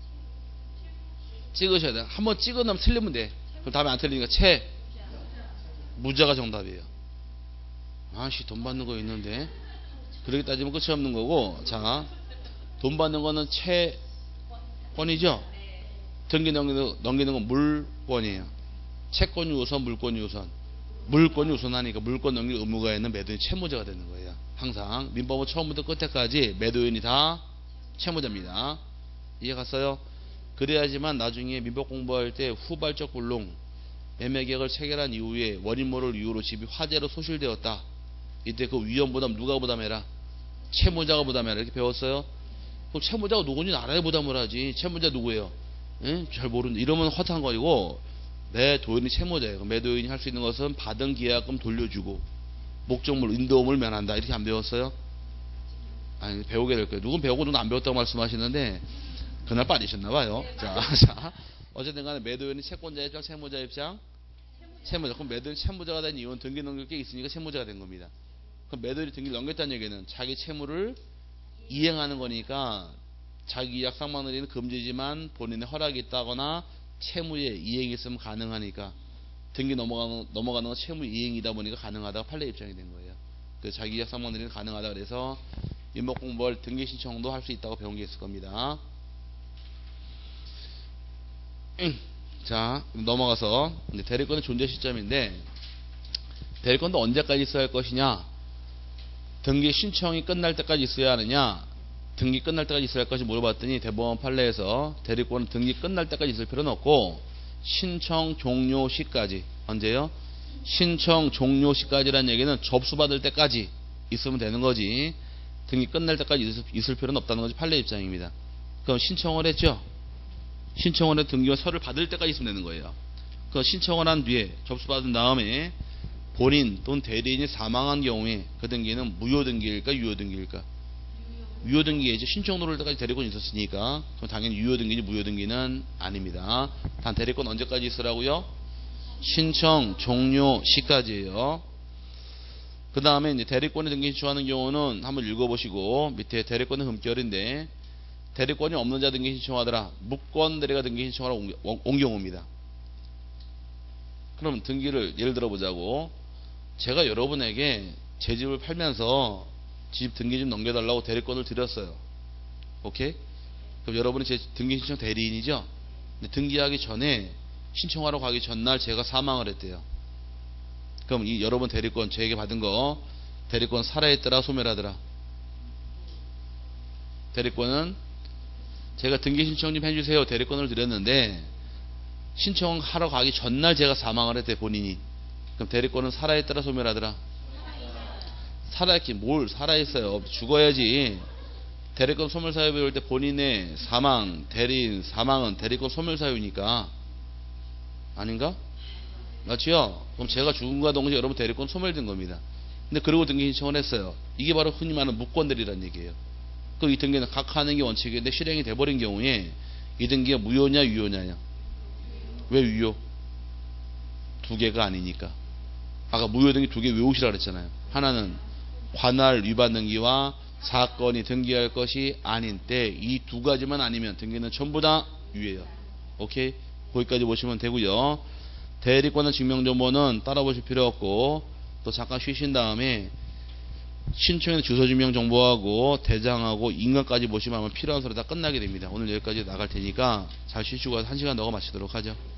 찍으셔야 돼. 한번 찍어놓으면 틀리면 돼. 그럼 다음에 안 틀리니까 채 무자가 정답이에요. 아씨 돈 받는 거 있는데 그렇게 따지면 끝이 없는 거고. 자, 돈 받는 거는 채권이죠. 등기 넘기는 건 물권이에요. 채권이 우선 물권이 우선. 물권이 우선하니까 물권 넘길 의무가 있는 매도인 채무자가 되는 거예요. 항상 민법은 처음부터 끝에까지 매도인이 다 채무자입니다. 이해 갔어요? 그래야지만 나중에 민법 공부할 때 후발적 불능 매매계약을 체결한 이후에 원인 모를 이유로 집이 화재로 소실되었다. 이때 그 위험 부담 누가 부담해라? 채무자가 부담해라. 이렇게 배웠어요? 그럼 채무자가 누군지 알아야 부담을 하지. 채무자 누구예요? 예? 잘 모르는데 이러면 허탕한 거이고 매도인이 채무자예요. 매도인이 할 수 있는 것은 받은 계약금 돌려주고 목적물 인도음을 면한다. 이렇게 안 배웠어요? 아니 배우게 될 거예요. 누군 배우고 누군 안 배웠다고 말씀하시는데 그날 빠지셨나봐요. 자, 어쨌든 간에 매도인이 채권자 입장 채무자 입장 채무자. 그럼 매도인 채무자가 된 이유는 등기 넘길 게 있으니까 채무자가 된 겁니다. 그럼 매도인이 등기를 넘겼다는 얘기는 자기 채무를 이행하는 거니까 자기 계약 쌍방대리는 금지지만 본인의 허락이 있다거나 채무에 이행이 있으면 가능하니까 등기 넘어가는 건 채무 이행이다 보니까 가능하다가 판례 입장이 된 거예요. 그래서 자기 계약 쌍방대리는 가능하다 그래서 민법 공부할 등기 신청도 할 수 있다고 배운 게 있을 겁니다. 자, 넘어가서 이제 대리권의 존재 시점인데, 대리권도 언제까지 있어야 할 것이냐? 등기 신청이 끝날 때까지 있어야 하느냐? 등기 끝날 때까지 있어야 할 것이 물어봤더니 대법원 판례에서 대리권은 등기 끝날 때까지 있을 필요는 없고 신청 종료 시까지. 언제요? 신청 종료 시까지라는 얘기는 접수받을 때까지 있으면 되는 거지, 등기 끝날 때까지 있을 필요는 없다는 것이 판례 입장입니다. 그럼 신청을 했죠? 신청을 해 등기와 서류를 받을 때까지 있으면 되는 거예요. 그 신청을 한 뒤에 접수받은 다음에 본인 또는 대리인이 사망한 경우에 그 등기는 무효등기일까 유효등기일까? 유효등기이죠. 신청 누를 때까지 대리권이 있었으니까. 그럼 당연히 유효등기지 무효등기는 아닙니다. 단 대리권 언제까지 있으라고요? 신청 종료 시까지예요. 그 다음에 이제 대리권의 등기 신청하는 경우는 한번 읽어보시고, 밑에 대리권의 흠결인데, 대리권이 없는 자 등기 신청하더라. 무권 대리가 등기 신청하러 온 경우입니다. 그럼 등기를 예를 들어 보자고, 제가 여러분에게 제 집을 팔면서 집 등기 좀 넘겨달라고 대리권을 드렸어요. 오케이? 그럼 여러분이 제 등기 신청 대리인이죠? 근데 등기하기 전에 신청하러 가기 전날 제가 사망을 했대요. 그럼 이 여러분 대리권 저에게 받은 거, 대리권 살아있더라 소멸하더라? 대리권은 제가 등기 신청 좀 해주세요 대리권을 드렸는데 신청하러 가기 전날 제가 사망을 했대 본인이. 그럼 대리권은 살아있더라 소멸하더라? 살아있긴 뭘 살아있어요. 죽어야지. 대리권 소멸 사유 배울 때 본인의 사망, 대리인 사망은 대리권 소멸 사유니까 아닌가? 맞지요? 그럼 제가 죽음과 동시에 여러분 대리권 소멸된 겁니다. 근데 그러고 등기 신청을 했어요. 이게 바로 흔히 말하는 무권대리라는 얘기예요. 그 이 등기는 각하하는 게 원칙인데 실행이 돼버린 경우에 이 등기가 무효냐 유효냐냐? 왜 유효? 두 개가 아니니까. 아까 무효 등기 두 개 외우시라 그랬잖아요. 하나는 관할 위반 등기와 사건이 등기할 것이 아닌 때 이 두 가지만 아니면 등기는 전부 다 유예요. 오케이? 거기까지 보시면 되고요. 대리권의 증명정보는 따라 보실 필요 없고, 또 잠깐 쉬신 다음에 신청인 주소증명 정보하고 대장하고 인감까지 보시면 아마 필요한 서류 다 끝나게 됩니다. 오늘 여기까지 나갈 테니까 잘 쉬시고 1시간 더 마치도록 하죠.